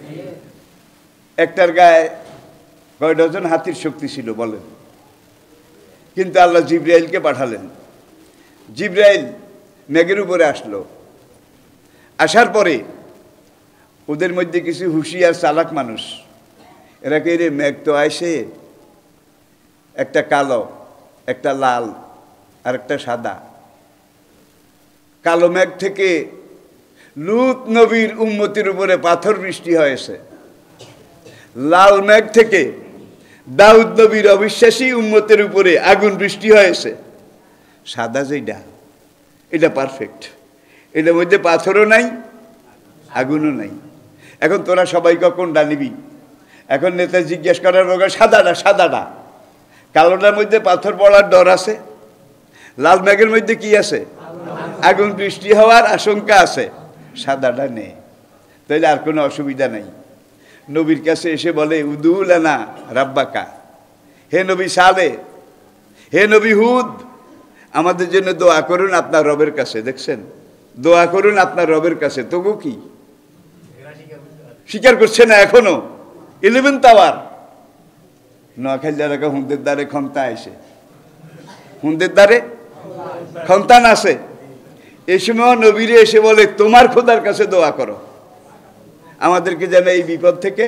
একটার গায়ে কয় ডজন হাতির শক্তি ছিল বলেন? কিন্তু আল্লাহ জিব্রাইলকে পাঠালেন। জিব্রাইল মেঘের উপরে আসলো। আসার পরে ওদের মধ্যে কিছু হুঁশিয়ার চালাক মানুষ, এরা কে রে, মেঘ তো আইসে, একটা কালো, একটা লাল আর একটা সাদা। কালো মেঘ থেকে লুত নবীর উম্মতির উপরে পাথর বৃষ্টি হয়েছে। লাল মেঘ থেকে দাউদ নবীর অবিশ্বাসী উম্মতের উপরে আগুন বৃষ্টি হয়েছে। সাদা যেটা, এটা পারফেক্ট, এটার মধ্যে পাথরও নাই, আগুনও নাই। এখন তোরা সবাই কখন ডানিবি? এখন নেতা জিজ্ঞেস করার বলবে সাদাটা, সাদাটা। কালোটার মধ্যে পাথর পড়ার ডর আছে, লাল মেঘের মধ্যে কি আছে? আগুন বৃষ্টি হওয়ার আশঙ্কা আছে, সাদাটা নেই। তাইলে আর কোনো অসুবিধা নাই। নবীর কাছে এসে বলে উদুলানা রাব্বাকা, হে নবী সালে, হে নবী হুদ, আমাদের জন্য দোয়া করুন আপনার রবের কাছে। দেখছেন, দোয়া করুন আপনার রবের কাছে। তবু কি স্বীকার করছে না এখনো? Eleventh hour. নোয়াখালী এলাকা হুন্দের দ্বারে ক্ষমতা আসে, হুন্দের দ্বারে সন্তান আছে। এই সময় নবীরে এসে বলে তোমার খোদার কাছে দোয়া করো আমাদেরকে যেন এই বিপদ থেকে।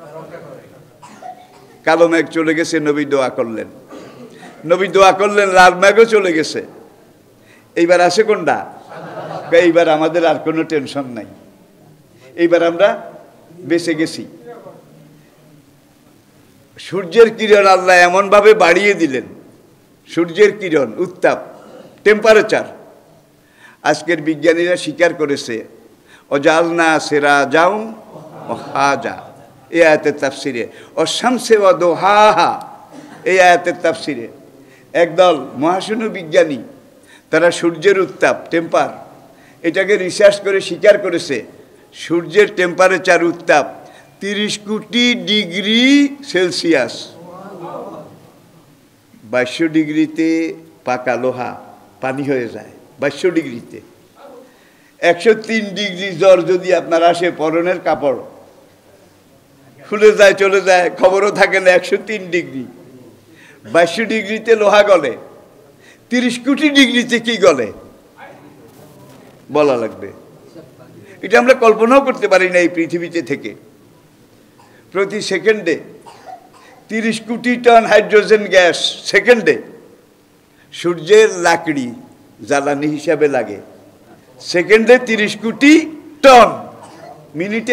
কালো মেঘ চলে গেছে, নবী দোয়া করলেন। নবী দোয়া করলেন, লাল মেঘও চলে গেছে। এইবার আসে কোনটা? এইবার আমাদের আর কোনো টেনশন নাই, এইবার আমরা বেঁচে গেছি। সূর্যের কিরণ আল্লাহ এমনভাবে বাড়িয়ে দিলেন, সূর্যের কিরণ, উত্তাপ, টেম্পারেচার। আজকের বিজ্ঞানীরা স্বীকার করেছে অজালনা সেরা যাও ও হাজা, এই আয়াতের তাফসিরে, ও শামসে ওয়া দোহাহা, এই আয়াতের তাফসিরে। একদল মহাশূন্য বিজ্ঞানী তারা সূর্যের উত্তাপ, টেম্পার, এটাকে রিসার্চ করে স্বীকার করেছে সূর্যের টেম্পারেচার, উত্তাপ তিরিশ কোটি ডিগ্রি সেলসিয়াস। বাইশশো ডিগ্রিতে পাকা লোহা পানি হয়ে যায়, বাইশশো ডিগ্রিতে। একশো তিন ডিগ্রি জ্বর যদি আপনার আসে, পরনের কাপড় খুলে যায়, চলে যায়, খবরও থাকে না। একশো তিন ডিগ্রি, বাইশশো ডিগ্রিতে লোহা গলে, তিরিশ কোটি ডিগ্রিতে কি গলে বলা লাগবে। এটা আমরা কল্পনাও করতে পারি না এই পৃথিবীতে থেকে। প্রতি সেকেন্ডে তিরিশ কোটি টন হাইড্রোজেন গ্যাস সেকেন্ডে। সূর্যের লাকড়ি জ্বালানি হিসাবে লাগে, সেকেন্ডে তিরিশ কোটি টন, মিনিটে,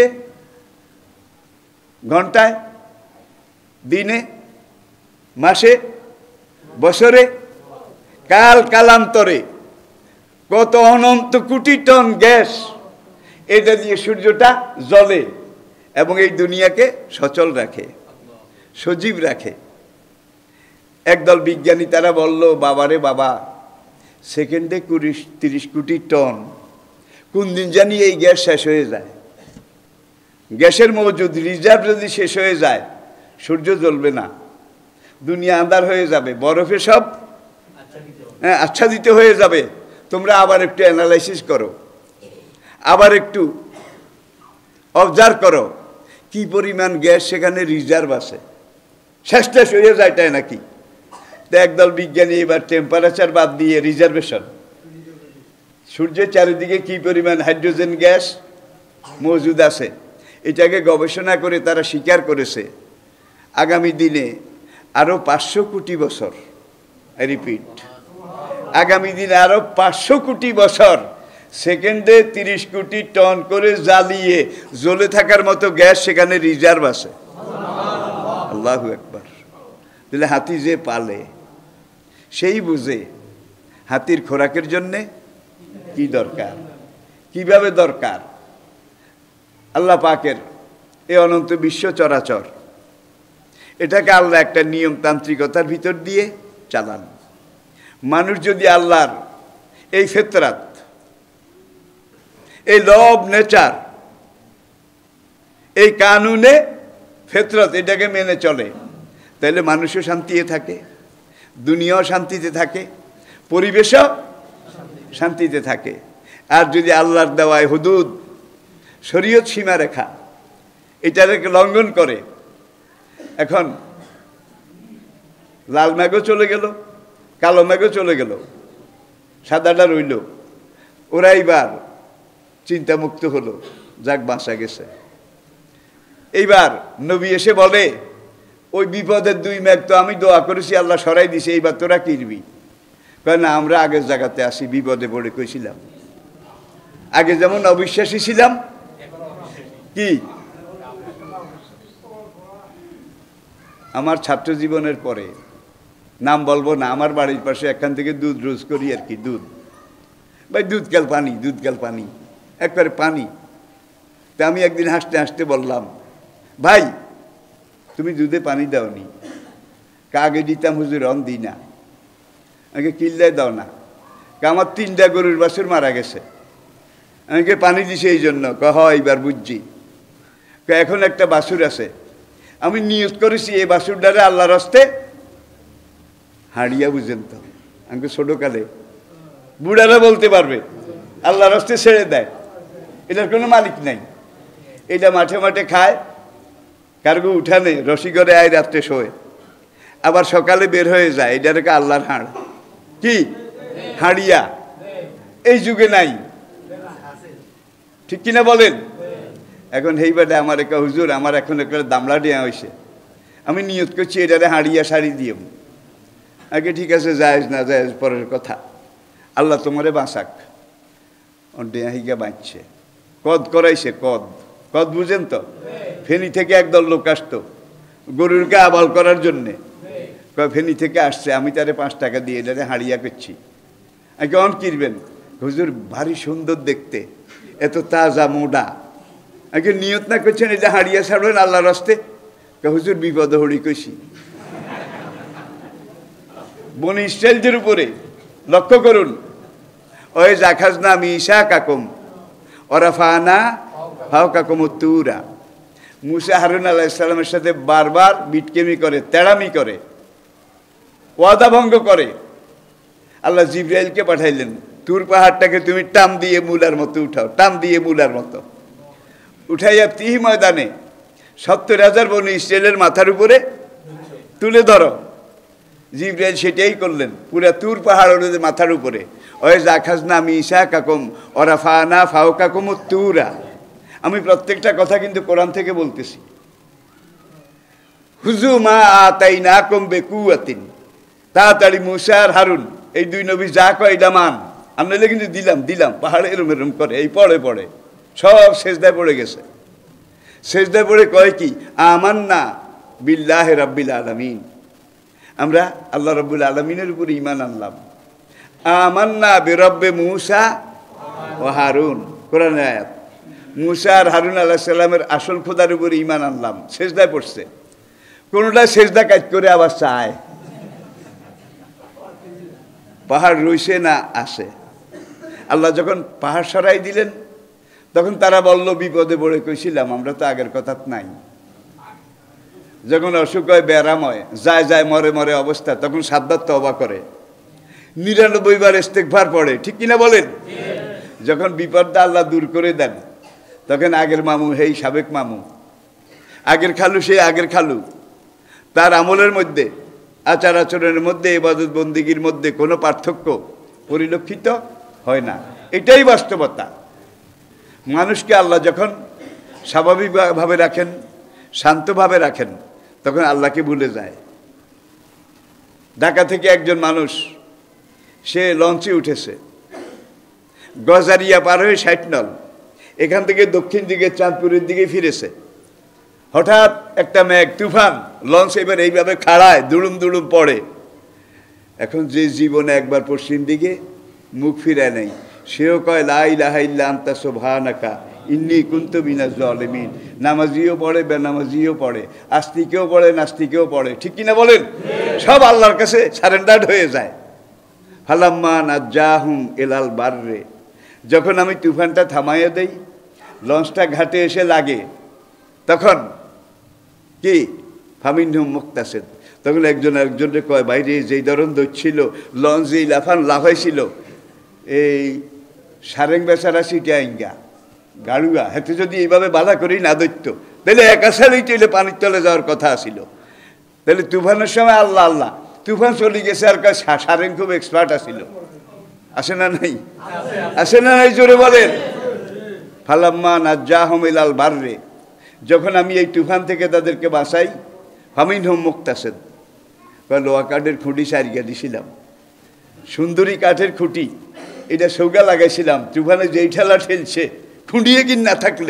ঘন্টায়, দিনে, মাসে, বছরে, কাল কালান্তরে কত অনন্ত কোটি টন গ্যাস, এটা দিয়ে সূর্যটা জ্বলে এবং এই দুনিয়াকে সচল রাখে, সজীব রাখে। একদল বিজ্ঞানী তারা বলল, বাবারে বাবা, সেকেন্ডে কুড়ি তিরিশ কোটি টন, কোন দিন জানি এই গ্যাস শেষ হয়ে যায়। গ্যাসের মজুদ রিজার্ভ যদি শেষ হয়ে যায়, সূর্য জ্বলবে না, দুনিয়া আন্ধার হয়ে যাবে, বরফে সব হ্যাঁ আচ্ছাদিত হয়ে যাবে। তোমরা আবার একটু অ্যানালাইসিস করো, আবার একটু অবজার্ভ করো কি পরিমাণ গ্যাস সেখানে রিজার্ভ আছে, শেষ শেষ হয়ে যায় তাই নাকি? তো একদল বিজ্ঞানী এবার টেম্পারেচার বাদ দিয়ে রিজার্ভেশন, সূর্যের চারিদিকে কি পরিমাণ হাইড্রোজেন গ্যাস মজুদ আছে এটাকে গবেষণা করে তারা স্বীকার করেছে আগামী দিনে আরও পাঁচশো কোটি বছর, রিপিট, আগামী দিনে আরও পাঁচশো কোটি বছর সেকেন্ডে তিরিশ কোটি টন করে জ্বালিয়ে জ্বলে থাকার মতো গ্যাস সেখানে রিজার্ভ আছে। আল্লাহু আকবার। তাহলে হাতি যে পালে সেই বুঝে হাতির খোরাকের জন্যে কি দরকার, কিভাবে দরকার। আল্লাহ পাকের এই অনন্ত বিশ্ব চরাচর এটাকে আল্লাহ একটা নিয়মতান্ত্রিকতার ভিতর দিয়ে চালান। মানুষ যদি আল্লাহর এই ফিতরাত, এই ল অব নেচার, এই কানুনে ফিতরত এটাকে মেনে চলে, তাহলে মানুষও শান্তিতে থাকে, দুনিয়াও শান্তিতে থাকে, পরিবেশও শান্তিতে থাকে। আর যদি আল্লাহর দেওয়ায় হুদুদ, শরীয়ত সীমারেখা এটাকে লঙ্ঘন করে, এখন লাল মেঘও চলে গেল, কালো মেঘও চলে গেল, সাদাটা রইল, ওরা এইবার চিন্তামুক্ত হলো, যাক বাঁচা গেছে। এইবার নবী এসে বলে ওই বিপদের দুই মেঘ তো আমি দোয়া করেছি আল্লাহ সরাই দিছে, এইবার তোরা কিনবি। কারণ না, আমরা আগের জায়গাতে আসি, বিপদে পড়ে কইছিলাম, আগে যেমন অবিশ্বাসী ছিলাম, কি আমার ছাত্র জীবনের পরে, নাম বলবো না, আমার বাড়ির পাশে এখান থেকে দুধ রোজ করি আর কি, দুধ ভাই, দুধ কাল পানি, দুধ কাল পানি, একবারে পানি। তা আমি একদিন হাসতে হাসতে বললাম, ভাই তুমি দুধে পানি দাওনি? আগে দিতাম হুজুর, অন দিই না। আগে কিল্লায় দাও না? আমার তিনটা গরুর বাছুর মারা গেছে, আমাকে পানি দিছে এই জন্য। হ এইবার বুঝছি। এখন একটা বাছুর আছে, আমি নিয়ত করেছি এই বাছুরটারে আল্লাহর হস্তে হাড়িয়া, বুঝেন তো, আমাকে ছোটকালে বুড়ারা বলতে পারবে, আল্লাহর হস্তে ছেড়ে দেয়, এটার কোনো মালিক নাই। এটা মাঠে মাঠে খায়, কার্গো উঠানে রসি করে আয়, রাত্রে শোয়, আবার সকালে বের হয়ে যায়। এটাকে আল্লাহর হাড়, কি হাড়িয়া, এই যুগে নাই, ঠিক কিনা বলেন? এখন হেইবারে আমার একটা হুজুর, আমার এখন একটা দামলা দেওয়া হয়েছে, আমি নিয়ত করছি এটারে হাড়িয়া শাড়ি দিয়ে। আগে ঠিক আছে, জায়েজ না জায়েজ পরের কথা, আল্লাহ তোমারে বাঁচাক। ডেয়া হিগা বাঁচছে, কদ করাইছে, কদ কদ বুঝেন তো? ফেনী থেকে একদল লোক আসতো গরুরকে আবাল করার জন্যে, ফেনী থেকে আসছে, আমি তারে পাঁচ টাকা দিয়ে এটারে হাড়িয়া করছি। আগে অন কিনবেন হুজুর, ভারী সুন্দর দেখতে, এত তাজা মোডা। আগে নিয়ত না করছেন এটা হাড়িয়া ছাড়বেন আল্লাহর হস্তে? হুজুর বিপদ হড়ি কইছি। বনি ইসরাইলদের উপরে লক্ষ্য করুন, ওই জাখাজ না মিশা কাকুম ওরা ফানা ফাও কাকুম তুরা। মুসা হারুন আলাইহিস সালামের সাথে বারবার বিটকেমি করে, তেড়ামি করে, ওয়াদা ভঙ্গ করে। আল্লাহ জিবরাইলকে পাঠাইলেন, তুর পাহাড়টাকে তুমি টান দিয়ে মুলার মতো উঠাও, টান দিয়ে মুলার মতো উঠাইয়া তিহি ময়দানে সত্তর হাজার বনি ইসরায়েলের মাথার উপরে তুলে ধরো। জিবরাইল সেটাই করলেন, পুরা তুর পাহাড় ওদের মাথার উপরে। ওই জাখাজ না মিশা কাকুম ওরা ফানা ফাও কাকুম তুরা। আমি প্রত্যেকটা কথা কিন্তু কোরআন থেকে বলতেছি। হুজু মা আতাই না কমবে কুয়াতিন, তাড়াতাড়ি মুসা আর হারুন এই দুই নবী যা কয় এটা মান, আনলে কিন্তু দিলাম দিলাম পাহাড়ে এরম এরম করে, এই পড়ে পড়ে সব সেজদায় পড়ে গেছে। সেজদায় পড়ে কয় কি, আমান্না বিল্লাহি রাব্বিল আলামিন, আমরা আল্লাহ রাব্বুল আলামিনের উপর ঈমান আনলাম। আমান্না বিরব্বে মুসা ও হারুন, কোরআনের আয়াত। মুসা আর হারুন আলাইহিস সালামের আসল খোদার উপর ঈমান আনলাম। সেজদায় পড়ছে, কোনটা সেজদা কাজ করে আবার চায়। পাহাড় রইছে না আসে। আল্লাহ যখন পাহাড় সরাই দিলেন, তখন তারা বলল, বিপদে পড়ে কইছিলাম, আমরা তো আগের কথা নাই। যখন অসুখ হয়, ব্যারাম হয়, যায় যায় মরে মরে অবস্থা, তখন সাতবার তওবা করে, নিরানব্বই বার ইস্তেগফার পড়ে, ঠিক কিনা বলেন? যখন বিপদটা আল্লাহ দূর করে দেন, তখন আগের মামু সেই সাবেক মামু, আগের খালু সেই আগের খালু, তার আমলের মধ্যে, আচার আচরণের মধ্যে, ইবাদত বন্দিগির মধ্যে কোনো পার্থক্য পরিলক্ষিত হয় না। এটাই বাস্তবতা। মানুষকে আল্লাহ যখন স্বাভাবিকভাবে রাখেন, শান্তভাবে রাখেন, তখন আল্লাহকে ভুলে যায়। ঢাকা থেকে একজন মানুষ, সে লঞ্চে উঠেছে, গজারিয়া পার হয়ে ষাট নল, এখান থেকে দক্ষিণ দিকে চাঁদপুরের দিকে ফিরেছে। হঠাৎ একটা মেঘ তুফান, লঞ্চ এবার এইভাবে খাড়ায়, দুড়ুম দুড়ুম পড়ে। এখন যে জীবনে একবার পশ্চিম দিকে মুখ ফিরায় নেই, সেও কয় লা ইলাহা ইল্লা আনতা সুবহানাকা ইন্নী কুনতু মিনাজ জালিমিন। নামাজিও পড়ে, বেনামাজিও পড়ে, আস্তিকেও পড়ে, নাস্তিকেও পড়ে, ঠিক কিনা বলেন? সব আল্লাহর কাছে সারেন্ডার্ড হয়ে যায়। ফালাম্মা নাজ্জাহুম ইলাল বাররে, যখন আমি তুফানটা থামাইয়া দেই, লঞ্চটা ঘাটে এসে লাগে, তখন কি ফামিনহুম মুক্তাসিদ, তখন একজন একজনকে কয়, বাইরে যেই ধরন দৌড়ছিল, লঞ্চ যেই লাফান লাফাইছিল, এই সারেং বেচারা সিটিয়াইঙ্গা গাড়ুয়া, হাতে যদি এইভাবে বাধা করেই না দৈত্য, তাহলে একা সারেই চলে পানির তলে যাওয়ার কথা আসিল। তাহলে তুফানের সময় আল্লাহ আল্লাহ, তুফান চলে গেছে, আর সারেং খুব এক্সপার্ট আসিল। আসে না নাই? আসে না নাই? জোরে বলেন। ফালাম্মা নাজ্জাহুম ইলাল বাররে, যখন আমি এই তুফান থেকে তাদেরকে বাঁচাই, ফামিনহুম মুক্তাসিদ, লোহা কাঠের খুঁটি সারিয়া দিছিলাম, সুন্দরী কাঠের খুঁটি, এটা সৌগা লাগাইছিলাম, তুফানে যেই ঠেলা ঠেলছে, খুঁড়িয়ে কি না থাকলে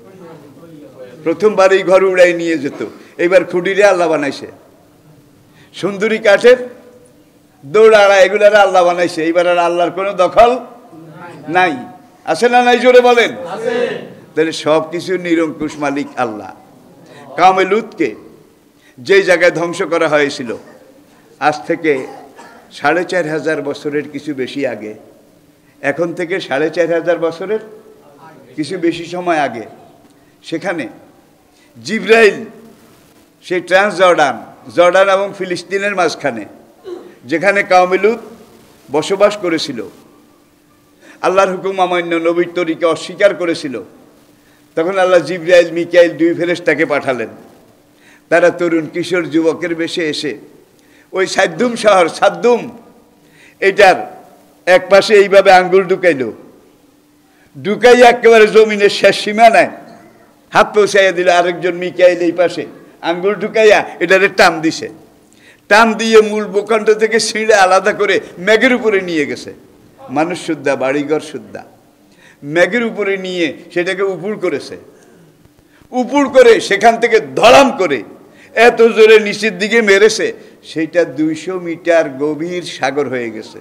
প্রথমবার এই ঘর উড়াই নিয়ে যেত, এইবার খুঁটিরে আল্লাহ বানাইছে। সুন্দরী কাঠের দৌড়াড়া এগুলার আল্লাহ বানাইছে, এইবার আর আল্লাহর কোনো দখল নাই। আছে না নাই? জোরে বলেন। তাহলে সব কিছু নিরঙ্কুশ মালিক আল্লাহ। কাউমে লুতকে যেই জায়গায় ধ্বংস করা হয়েছিল, আজ থেকে সাড়ে চার হাজার বছরের কিছু বেশি আগে, এখন থেকে সাড়ে চার হাজার বছরের কিছু বেশি সময় আগে, সেখানে জিব্রাইল সেই ট্রান্স জর্ডান, জর্ডান এবং ফিলিস্তিনের মাঝখানে, যেখানে কাউমে লুত বসবাস করেছিল, আল্লাহর হুকুম অমান্য, নবীর তরিকা অস্বীকার করেছিল, তখন আল্লাহ জিব্রাইল মিকাইল দুই ফেরেশতাকে পাঠালেন। তারা তরুণ কিশোর যুবকের বেশে এসে ওই সাদ্দুম শহর, সাদ্দুম এটার এক পাশে এইভাবে আঙ্গুল ঢুকাইল, ঢুকাইয়া একেবারে জমিনের শেষ সীমানায় হাত পৌঁছাইয়া দিল। আরেকজন মিকাইল এই পাশে আঙ্গুল ঢুকাইয়া এটারে টান দিছে, টান দিয়ে মূল ভূখণ্ড থেকে ছিঁড়ে আলাদা করে মেঘের উপরে নিয়ে গেছে। মানুষ সুদ্ধা, বাড়িঘর সুদ্ধা, মেঘের উপরে নিয়ে সেটাকে উপুড় করেছে। উপুড় করে সেখান থেকে ধড়াম করে এত জোরে নিচের দিকে মেরেছে, সেইটা দুইশো মিটার গভীর সাগর হয়ে গেছে।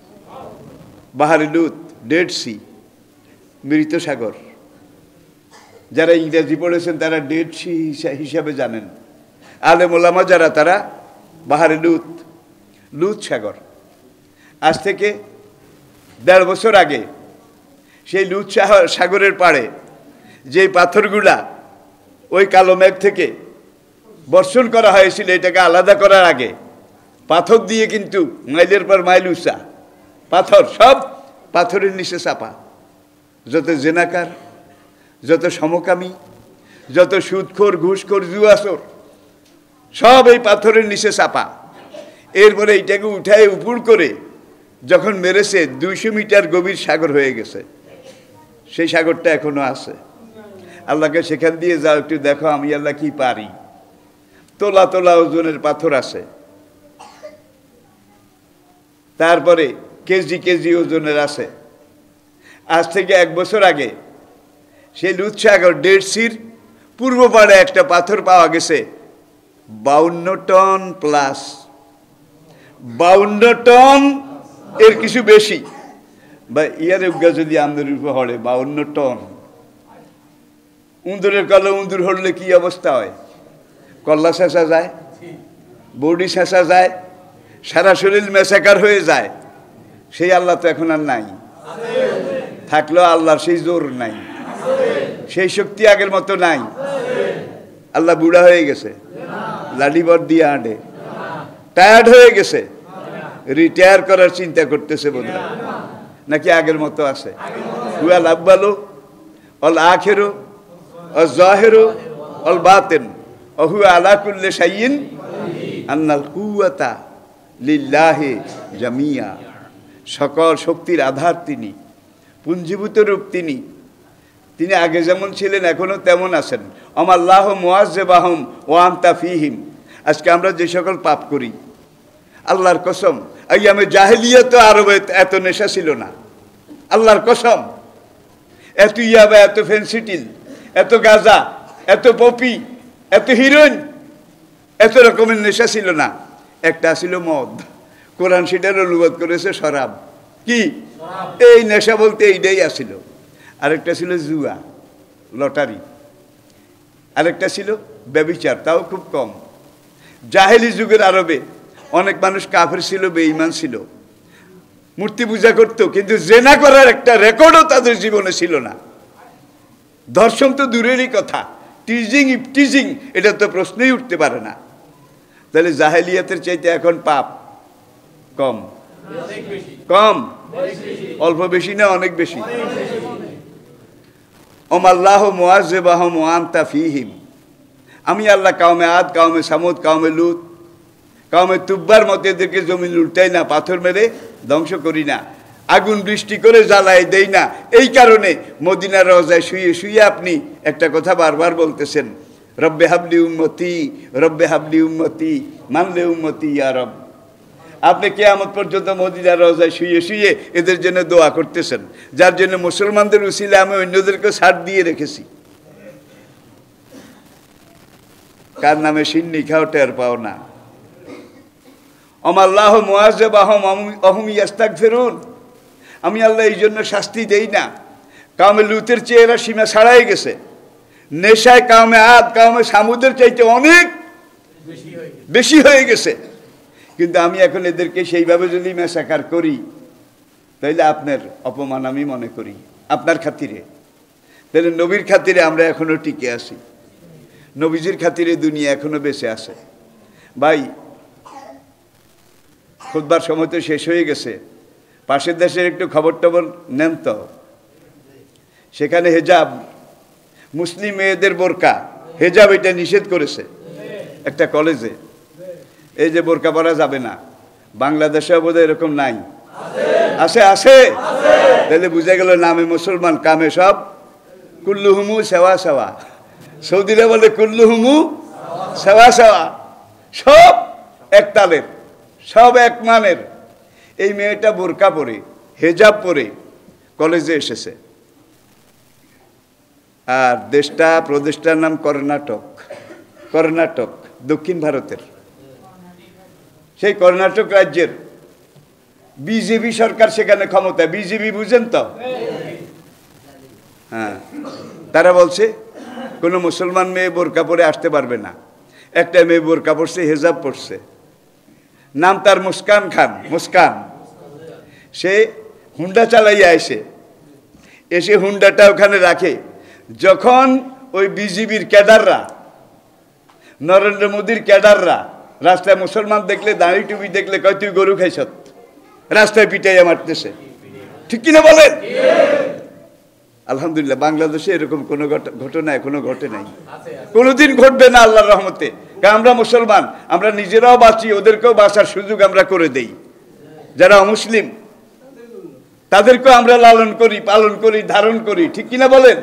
বাহারে লুত, ডেড সি, মৃত সাগর। যারা ইংরেজি পড়েছেন তারা ডেড সি হিসাবে জানেন, আলেম ওলামা যারা, তারা বাহারে লুত, লুত সাগর। আজ থেকে দেড় বছর আগে সেই লুত সাগরের পাড়ে যে পাথরগুলা ওই কালো মেঘ থেকে বর্ষণ করা হয়েছিল, এটাকে আলাদা করার আগে পাথর দিয়ে কিন্তু মাইলের পর মাইল উঁচা পাথর, সব পাথরের নিচে চাপা। যত জেনাকার, যত সমকামী, যত সুদখোর, ঘুষখোর, জুয়াচোর, সব এই পাথরের নিচে চাপা। এরপরে এইটাকে উঠায় উপুড় করে যখন মেরেছে, দুইশো মিটার গভীর সাগর হয়ে গেছে। সেই সাগরটা এখনো আছে। আল্লাহকে সেখান দিয়ে যাও, একটু দেখো আমি আল্লাহ কি পারি। তোলা তোলা ওজনের পাথর আছে, তারপরে কেজি কেজি ওজনের আছে। আজ থেকে এক বছর আগে সেই লুত সাগর, ডেড সির পূর্ব পাড়ে একটা পাথর পাওয়া গেছে বাউন্ন টন প্লাস, বাউন্ন টন এর কিছু বেশি, বা ইয়ার উগা যদি আমাদের উপর হলে বাউন্ন টন। উন্দুরের কলে উন্দুর হলে কি অবস্থা হয়? কল্লা শেষা যায়, বডি শেষা যায়, সারা শরীর মেসাকার হয়ে যায়। সেই আল্লাহ তো এখন আর নাই, থাকলেও আল্লাহর সেই জোর নাই। সেই শক্তি আগের মতো নাই। আল্লাহ বুড়া হয়ে গেছে, লাঠিবর দিয়ে আঁটে, টায়ার্ড হয়ে গেছে, রিটায়ার করার চিন্তা করতেছে বোধহয়, নাকি আগের মতো আছে? হুয়া লাব্বালু অল আখিরু অল জাহিরু অল বাতিন ওয়া হুয়া আলা কুল্লি শাইইন আন্নাল কুওয়াতা লিল্লাহি জামিয়া। সকল শক্তির আধার তিনি, পুঞ্জীভূত রূপ তিনি। তিনি আগে যেমন ছিলেন এখনো তেমন আছেন। আমাল্লাহু মুআজ্জিবাহুম ওয়া আনতা ফীহিম। আজকে আমরা যে সকল পাপ করি, আল্লাহর কসম আইয়ামে জাহেলিয়াতে আরবে এত নেশা ছিল না। আল্লাহর কসম, এত ইয়াবা, এত ফেন্সিডিল, এত গাঁজা, এত পপি, এত হিরোইন, এত রকমের নেশা ছিল না। একটা ছিল মদ, কোরআন সেটার অনুবাদ করেছে শরাব। কি এই নেশা বলতে এইটাই আসিল। আরেকটা ছিল জুয়া, লটারি। আরেকটা ছিল ব্যভিচার, তাও খুব কম। জাহেলি যুগের আরবে অনেক মানুষ কাফের ছিল, বেঈমান ছিল, মূর্তি পূজা করত, কিন্তু জেনা করার একটা রেকর্ডও তাদের জীবনে ছিল না। ধর্ষণ তো দূরেরই কথা, টিজিং ইফটিজিং এটা তো প্রশ্নই উঠতে পারে না। তাহলে জাহেলিয়াতের চাইতে এখন পাপ কম, কম, অল্প বেশি না অনেক বেশি? ওমাল্লাহু মুআজ্জিবাহুম ওয়া আনতা ফীহিম। আমি আল্লাহ কাউমে আদ, কাউমে সামুদ, কাউমে লুত, কাউমে তুব্বার মতো এদেরকে জমিন উল্টাই না, পাথর মেরে ধ্বংস করি না, আগুন বৃষ্টি করে জ্বালাই দেই না। এই কারণে মদিনার রওজায় শুয়ে শুয়ে আপনি একটা কথা বারবার বলতেছেন, রব্বে হাবলি উম্মতি, রব্বে হাবলি উম্মতি, মানলে উম্মতি ইয়া রব। আপনি কিয়ামত পর্যন্ত মদিনার রওজায় শুয়ে শুয়ে এদের জন্য দোয়া করতেছেন, যার জন্য মুসলমানদের উসিলে আমি অন্যদেরকে ছাড় দিয়ে রেখেছি। কার নামে সিন্নি খাও টের পাও না। আমাল্লাহু মুআজ্জিবাহুম ওয়াহুম ইস্তাগফিরুন। আমি আল্লাহ এই জন্য শাস্তি দেই না। কাউমে লুতের চেয়ে এরা সীমা ছাড়াই গেছে। নেশায় কাউমে আদ, কাউমে সামুদের চাইতে অনেক বেশি হয়ে গেছে। কিন্তু আমি এখন এদেরকে সেইভাবে যদি মেসাকার করি, তাইলে আপনার অপমান আমি মনে করি, আপনার খাতিরে। তাহলে নবীর খাতিরে আমরা এখনো টিকে আছি, নবীজির খাতিরে দুনিয়া এখনো বেঁচে আছে। ভাই, খুতবার সময় তো শেষ হয়ে গেছে, পাশের দেশের একটু খবর টবর নেন তো। সেখানে হেজাব, মুসলিম মেয়েদের বোরকা, হেজাব এটা নিষেধ করেছে একটা কলেজে। এই যে বোরকা পরা যাবে না, বাংলাদেশে বোধহয় এরকম নাই, আছে? আছে। তাহলে বুঝা গেল নামে মুসলমান, কামে সব কুল্লুহুমু সেওয়া সেওয়া। সৌদিরা বলে কুল্লুহুমু সেওয়া সেওয়া, সব এক তালের, সব এক মানের। এই মেয়েটা বোরকা পরে, হেজাব পরে কলেজে এসেছে। আর দেশটা, প্রদেশটার নাম কর্ণাটক। কর্ণাটক দক্ষিণ ভারতের। সেই কর্ণাটক রাজ্যের বিজেপি সরকার সেখানে ক্ষমতায়। বিজেপি বুঝেন তো? হ্যাঁ, তারা বলছে কোনো মুসলমান মেয়ে বোরকা পরে আসতে পারবে না। একটা মেয়ে বোরকা পরছে, হেজাব পরছে, নাম তার মুস্কান খান। মুস্কান সে হুন্ডা চালাইয়া এসে এসে হুন্ডাটা ওখানে রাখে। যখন ওই বিজেপির ক্যাডাররা, নরেন্দ্র মোদীর ক্যাডাররা রাস্তায় মুসলমান দেখলে, দাঁড়ি টুপি দেখলে কয় তুই গরু খাইছ, রাস্তায় পিটাইয়া মারতেছে। ঠিক কিনা বলেন? আলহামদুলিল্লাহ, বাংলাদেশে এরকম কোনো ঘটনা এখনো ঘটে নাই, কোনোদিন ঘটবে না আল্লাহর রহমতে। কারণ আমরা মুসলমান, আমরা নিজেরাও বাঁচি, ওদেরকেও বাঁচার সুযোগ আমরা করে দেই। যারা অমুসলিম তাদেরকেও আমরা লালন করি, পালন করি, ধারণ করি। ঠিক কিনা বলেন?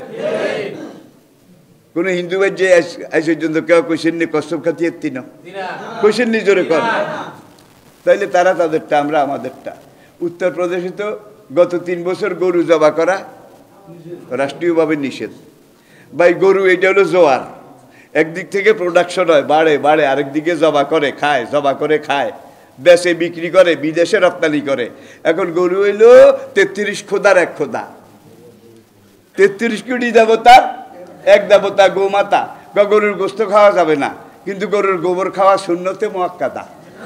কোন হিন্দু ভাই যে আজ পর্যন্ত কেউ কোয়েশ্চেন নিয়ে কসম খাতিয়ে তিন কোয়েশ্চেন নিয়ে জোরে কর, তাইলে তারা তাদেরটা, আমরা আমাদেরটা। উত্তরপ্রদেশে তো গত তিন বছর গরু জবা করা রাষ্ট্রীয়ভাবে নিষেধ। ভাই, গরু এটা হলো জোয়ার, একদিক থেকে প্রোডাকশন হয়, বাড়ে বাড়ে, আরেক দিকে জবা করে খায়, জবা করে খায়, বেচে বিক্রি করে, বিদেশে রপ্তানি করে। এখন গরু হইল তেত্রিশ খোদার এক খোদা, তেত্রিশ কোটি দেবতার এক দেবতা, গোমাতা। গরুর গোস্ত খাওয়া যাবে না, কিন্তু গরুর গোবর খাওয়া সুন্নতে মুআক্কাদা।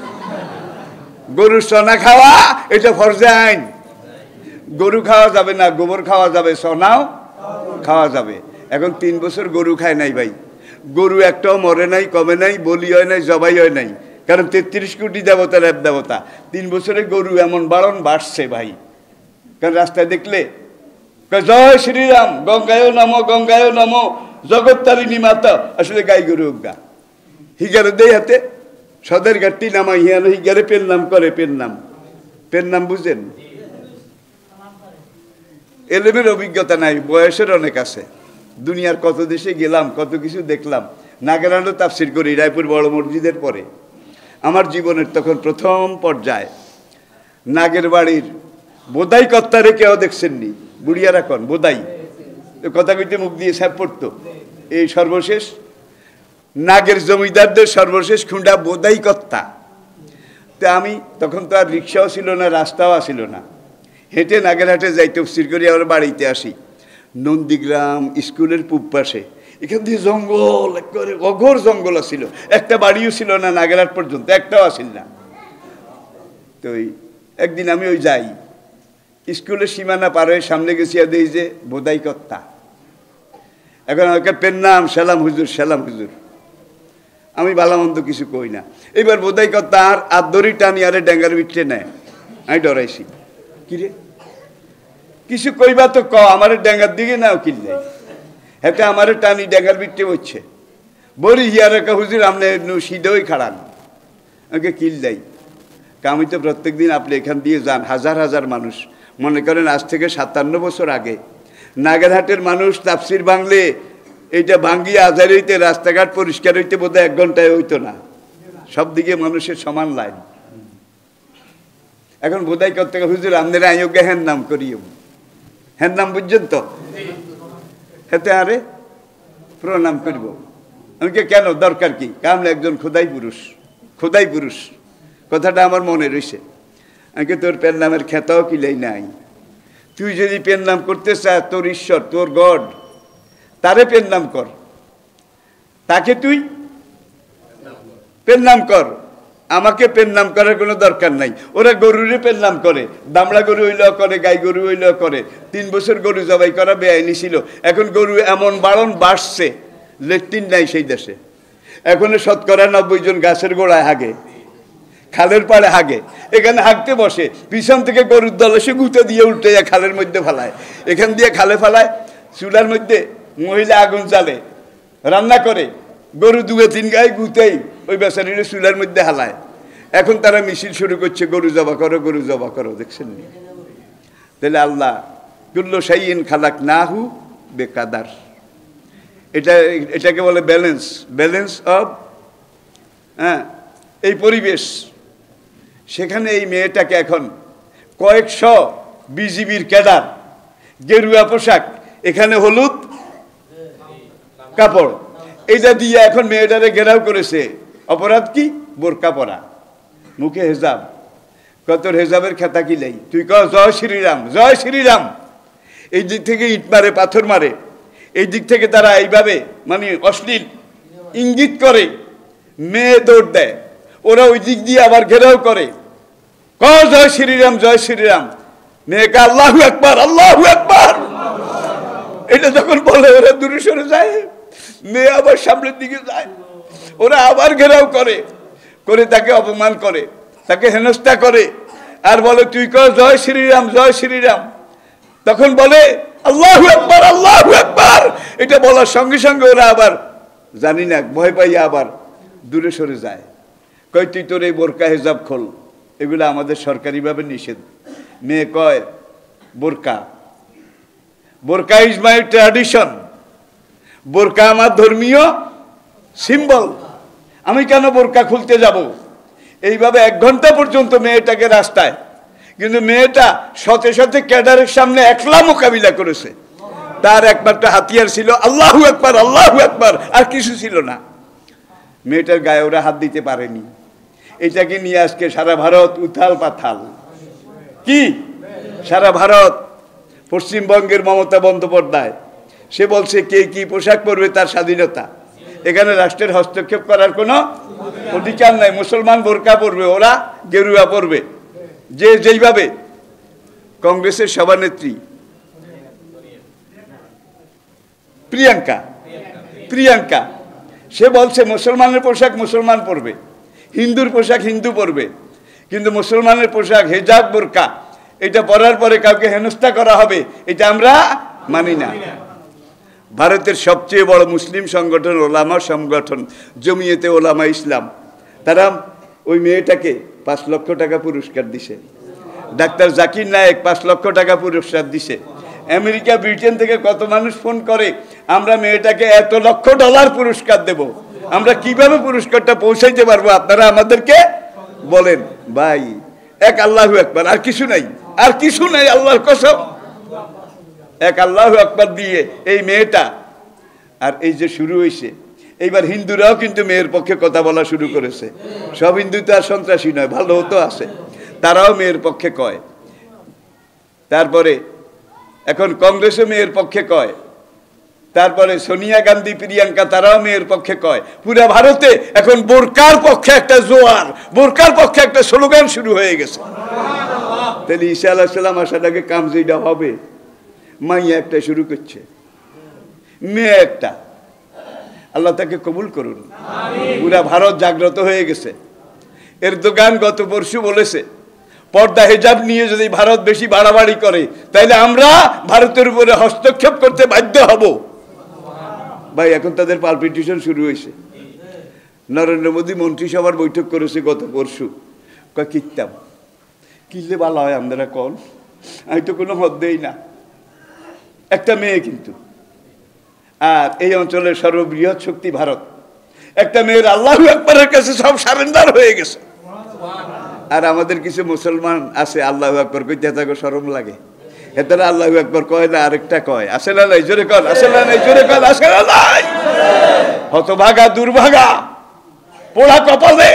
গরুর সোনা খাওয়া এটা ফরজে আইন। গরু খাওয়া যাবে না, গোবর খাওয়া যাবে, সোনাও খাওয়া যাবে। এখন তিন বছর গরু খায় নাই ভাই, গরু একটাও মরে নাই, কমে নাই, বলি হয় নাই, জবাই হয় নাই, কারণ তেত্রিশ কোটি দেবতা রেব দেবতা। তিন বছরে গরু এমন বাড়ন বাড়ছে ভাই, কারণ রাস্তায় দেখলে জয় শ্রীরাম, গঙ্গায়ও নামো, গঙ্গায়ও নামো, জগত্তারিণী মাতা, আসলে গাই গরু গা হিগারে দেয় হাতে সদের ঘাটটি নামা হিয়ানো হিগারে পেন নাম করে, পেন নাম, পেন নাম বুঝেন? এলেমের অভিজ্ঞতা নাই, বয়সের অনেক আছে, দুনিয়ার কত দেশে গেলাম, কত কিছু দেখলাম। নাগেরানো তাফসির করি রায়পুর বড় মসজিদের পরে। আমার জীবনের তখন প্রথম পর্যায়ে নাগের বাড়ির বোদাই কর্তারে কেউ দেখছেননি, বুড়িয়ারা কন বোদাই, কথা কইতে মুখ দিয়ে সাপ পড়তো। এই সর্বশেষ নাগের জমিদারদের সর্বশেষ খুঁড়া বোদাই কর্তা। তা আমি তখন তো আর রিক্সাও ছিল না, রাস্তাও ছিল না, হেঁটে নাগেরহাটে যাই তফসির করি, আবার বাড়িতে আসি। নন্দীগ্রাম স্কুলের পূব পাশে এখান দিয়ে জঙ্গল, একেবারে অঘোর জঙ্গল ছিল, একটা বাড়িও ছিল না নাগেরহাট পর্যন্ত, একটাও আসিল না। তো একদিন আমি ওই যাই, স্কুলের সীমানা পার হয়ে সামনে গেছি, দেখি যে বোদাই কর্তা। এখন আমাকে পেন নাম সালাম হুজুর, সালাম হুজুর, আমি ভালোমন্দ কিছু কই না। এবার বোদাই কর্তা আর আদরি টানি আরে ড্যাঙ্গার বিটে নেয়, আমি ডরাইছি, কিরে কিছু কইবা তো ক, আমার ড্যাঙ্গার দিকে নাও কিনলে, হ্যাঁ আমার টানি ড্যাঙ্গার বিটে বলছে, বলি হিয়ার একা হুজুর আপনি সিধেই খাড়ান, আমাকে কিল দেয়। আমি তো প্রত্যেক দিন আপনি এখান দিয়ে যান, হাজার হাজার মানুষ, মনে করেন আজ থেকে সাতান্ন বছর আগে নাগেরহাটের মানুষ তাফসির বাংলে এইটা ভাঙ্গিয়ে আজার হইতে রাস্তাঘাট পরিষ্কার হইতে বোধহয় এক ঘন্টায় হইতো না, সব দিকে মানুষের সমান লাইন। এখন বোধাই করতে হুজুর আপনারা আয়োগ্য হ্যান নাম করিও, হ্যান নাম বুঝছেন তো, হেতে আরে প্রণাম করব। আমি কেন দরকার কি, কামলে একজন খোদাই পুরুষ, খোদাই পুরুষ কথাটা আমার মনে রয়েছে। আমি তোর পেন নামের খেতাও কিলাই নাই, তুই যদি পেন নাম করতে চাস তোর ঈশ্বর, তোর গড, তারে পেন নাম কর, তাকে তুই পেন নাম কর, আমাকে পেন নাম করার কোনো দরকার নাই। ওরা গরুরে পেন নাম করে, দামড়া গরু হইলেও করে, গাই গরু হইলেও করে। তিন বছর গরু জবাই করা বেআইনি ছিল, এখন গরু এমন বাড়ন বাড়ছে, লেট্রিন নাই সেই দেশে। এখন শতকরা নব্বই জন গাছের গোড়ায় হাগে, খালের পাড়ে হাগে, এখানে হাঁকতে বসে, পিছন থেকে গরুর দল এসে গুঁতে দিয়ে উল্টে যায় খালের মধ্যে ফালায়, এখান দিয়ে খালে ফালায়, চুলার মধ্যে মহিলা আগুন জ্বালে, রান্না করে, গরু দুয়ে তিন গায়ে গুঁতেই ওই বেচারির চুলার মধ্যে হালায়। এখন তারা মিছিল শুরু করছে, গরু জবা করো, গরু জবা করো, দেখছেন নি? তাহলে আল্লাহ কুল্লু শাইইন খালাকনাহু বিকাদার, এটা এটাকে বলে ব্যালেন্স, ব্যালেন্স অফ হ্যাঁ এই পরিবেশ। সেখানে এই মেয়েটাকে এখন কয়েকশো বিজিবির ক্যাডার, গেরুয়া পোশাক, এখানে হলুদ কাপড়, এইটা দিয়ে এখন মেয়েটারে ঘেরাও করেছে। অপরাধ কি? বোরকা পরা, মুখে হেজাব। কত হেজাবের খেতা কি লাই, তুই কহ জয় শ্রীরাম, জয় শ্রীরাম। এই দিক থেকে ইট মারে, পাথর মারে, এই দিক থেকে তারা এইভাবে মানে অশ্লীল ইঙ্গিত করে, মেয়ে দৌড় দেয়, ওরা ওই দিক দিয়ে আবার ঘেরাও করে, কহ জয় শ্রীরাম, জয় শ্রীরাম। মেয়েকে আল্লাহু আকবার, আল্লাহু আকবার, এটা যখন বলে ওরা দূরে সরে যায়, মেয়ে আবার সামনের দিকে যায়, ওরা আবার ঘেরাও করে, করে তাকে অপমান করে, তাকে হেনস্থা করে, আর বলে তুই কহ জয় শ্রীরাম, জয় শ্রীরাম। তখন বলে আল্লাহু আকবার, আল্লাহু আকবার। এটা বলার সঙ্গে সঙ্গে ওরা আবার জানি না ভয় পাইয়া আবার দূরে সরে যায়, কয় তুই তোর এই বোরকা হেজাব খোল, এগুলো আমাদের সরকারিভাবে নিষেধ। মেয়ে কয় বোরকা, বোরকা ইজ মাই ট্র্যাডিশন, বোরকা আমার ধর্মীয় সিম্বল, আমি কেন বোরকা খুলতে যাব? এইভাবে এক ঘন্টা পর্যন্ত মেয়েটাকে রাস্তায়, কিন্তু মেয়েটা শতে শতে ক্যাডারের সামনে একলা মোকাবিলা করেছে। তার একমাত্র হাতিয়ার ছিল আল্লাহু আকবার, আল্লাহু আকবার, আর কিছু ছিল না। মেয়েটার গায়ে ওরা হাত দিতে পারেনি। এটাকে নিয়ে আজকে সারা ভারত উথাল পাথাল। কি সারা ভারত? পশ্চিমবঙ্গের মমতা বন্দ্যোপাধ্যায়, সে বলছে কে কি পোশাক পরবে তার স্বাধীনতা, এখানে রাষ্ট্রের হস্তক্ষেপ করার কোনো অধিকার নাই। মুসলমান বোরকা পরবে, ওরা গেরুয়া পরবে, যে যেইভাবে। কংগ্রেসের সভানেত্রী প্রিয়াঙ্কা প্রিয়াঙ্কা সে বলছে মুসলমানের পোশাক মুসলমান পরবে, হিন্দুর পোশাক হিন্দু পরবে, কিন্তু মুসলমানের পোশাক হেজাব বোরকা এটা পরার পরে কাউকে হেনস্থা করা হবে, এটা আমরা মানি না। ভারতের সবচেয়ে বড় মুসলিম সংগঠন ওলামা সংগঠন জমিয়তে ওলামা ইসলাম, তারা ওই মেয়েটাকে পাঁচ লক্ষ টাকা পুরস্কার দিছে। ডাক্তার জাকির নায়েক পাঁচ লক্ষ টাকা পুরস্কার দিছে। আমেরিকা ব্রিটেন থেকে কত মানুষ ফোন করে, আমরা মেয়েটাকে এত লক্ষ ডলার পুরস্কার দেব, আমরা কিভাবে পুরস্কারটা পৌঁছাইতে পারবো আপনারা আমাদেরকে বলেন। ভাই এক আল্লাহু আকবার, আর কিছু নাই, আর কিছু নাই, আল্লাহর কসম এক আল্লাহু আকবার দিয়ে এই মেয়েটা। আর এই যে শুরু হয়েছে এইবার হিন্দুরাও কিন্তু মেয়ের পক্ষে কথা বলা শুরু করেছে। সব হিন্দু তো আর সন্ত্রাসী নয়, ভালো হতো আছে, তারাও মেয়ের পক্ষে কয়। তারপরে এখন কংগ্রেসও মেয়ের পক্ষে কয়, তারপরে সোনিয়া গান্ধী প্রিয়াঙ্কা তারাও মেয়ের পক্ষে কয়। পুরা ভারতে এখন বোরকার পক্ষে একটা জোয়ার, বোরকার পক্ষে একটা স্লোগান শুরু হয়ে গেছে। তাহলে ঈসা আলাইহিস সালাম আসার আগে কাম যেটা হবে, মাইয়া একটা শুরু করছে, মেয়ে একটা, আল্লাহ তাকে কবুল করুন। পুরা ভারত জাগ্রত হয়ে গেছে। এর দোকান গত পরশু বলেছে পর্দা হেজাব নিয়ে যদি ভারত বেশি বাড়াবাড়ি করে তাহলে আমরা ভারতের উপরে হস্তক্ষেপ করতে বাধ্য হব। ভাই এখন তাদের পালপিটিশন শুরু হয়েছে। নরেন্দ্র মোদী মন্ত্রিসভার বৈঠক করেছে গত পরশু, কয় কিতাম কিনলে ভালো হয় আমরা কন, আমি তো কোনো মত দেই না। একটা মেয়ে কিন্তু, আর এই অঞ্চলের সর্ববৃহৎ শক্তি ভারত, একটা মেয়ের আল্লাহু আকবারের কাছে সব সারেন্ডার হয়ে গেছে। আর আমাদের কিছু মুসলমান আছে আল্লাহু আকবার কইতে তাকে শরম লাগে, এতারা আল্লাহু আকবার কয় না, আরেকটা কয় আসে না নাই, জোরে কর আসে না নাই, জোরে কর আসে না নাই। হতভাগা দুর্ভাগা পোড়া কপালে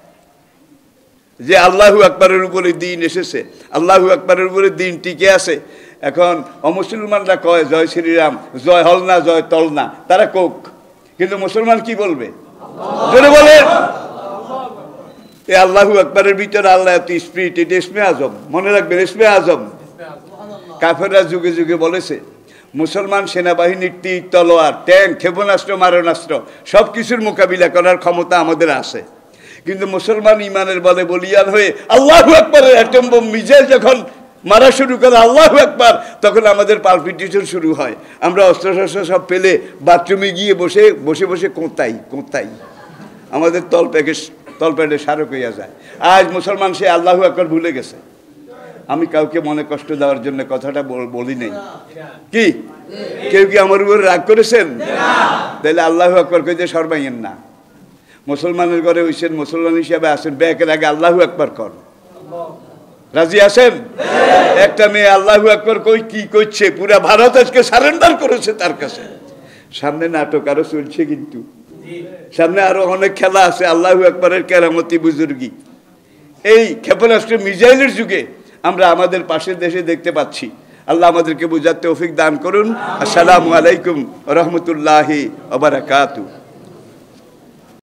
যে আল্লাহু আকবারের উপরে দিন এসেছে, আল্লাহু আকবারের উপরে দিন টিকে আছে। এখন অমুসলমানরা কয় জয় শ্রীরাম, জয় হল না জয় তল না, তারা কোক, কিন্তু মুসলমান কি বলবে জোরে বলেন। এই আল্লাহু আকবারের ভিতরে আল্লাহ এত স্পিরিট, এটা ইসমে আজম, মনে রাখবেন ইসমে আজম। কাফেররা যুগে যুগে বলেছে মুসলমান সেনাবাহিনীর তীর তলোয়ার ট্যাঙ্ক ক্ষেপণাস্ত্র মারণাস্ত্র সব কিছুর মোকাবিলা করার ক্ষমতা আমাদের আছে, কিন্তু মুসলমান ইমানের বলে বলিয়ান হয়ে আল্লাহু আকবারের অ্যাটম বোম মিসাইল যখন মারা শুরু করে আল্লাহু আকবার, তখন আমাদের পালপিটেশন শুরু হয়। আমরা অস্ত্র শস্ত্র সব পেলে বাথরুমে গিয়ে বসে বসে বসে কোঁতাই কোঁতাই, আমাদের তল প্যাকে তল প্যাডে সারক হইয়া যায়। আজ মুসলমান সে আল্লাহু আকবার ভুলে গেছে। আমি কাউকে মনে কষ্ট দেওয়ার জন্য কথাটা বলি নাই, কি কেউ কি আমার উপরে রাগ করেছেন? তাহলে আল্লাহু আকবার কইতে শরমাইয়েন না। মুসলমানের ঘরে হইছেন, মুসলমান হিসাবে আসেন, ব্যাকের আগে আল্লাহু আকবার কর। রাজি আছেন? একটা মেয়ে আল্লাহু আকবার কই কি করছে, পুরা ভারত আজকে সারেন্ডার করেছে তার কাছে। সামনে নাটক আরো চলছে, কিন্তু সামনে আরো অনেক খেলা আছে। আল্লাহু আকবারের কেরামতি বুজুর্গি, এই ক্ষেপণাস্ত্র মিসাইলের যুগে আমরা আমাদের পাশের দেশে দেখতে পাচ্ছি। আল্লাহ আমাদেরকে বুঝার তৌফিক দান করুন। আসসালামু আলাইকুম ওয়া রাহমাতুল্লাহি ওয়া বারাকাতুহু।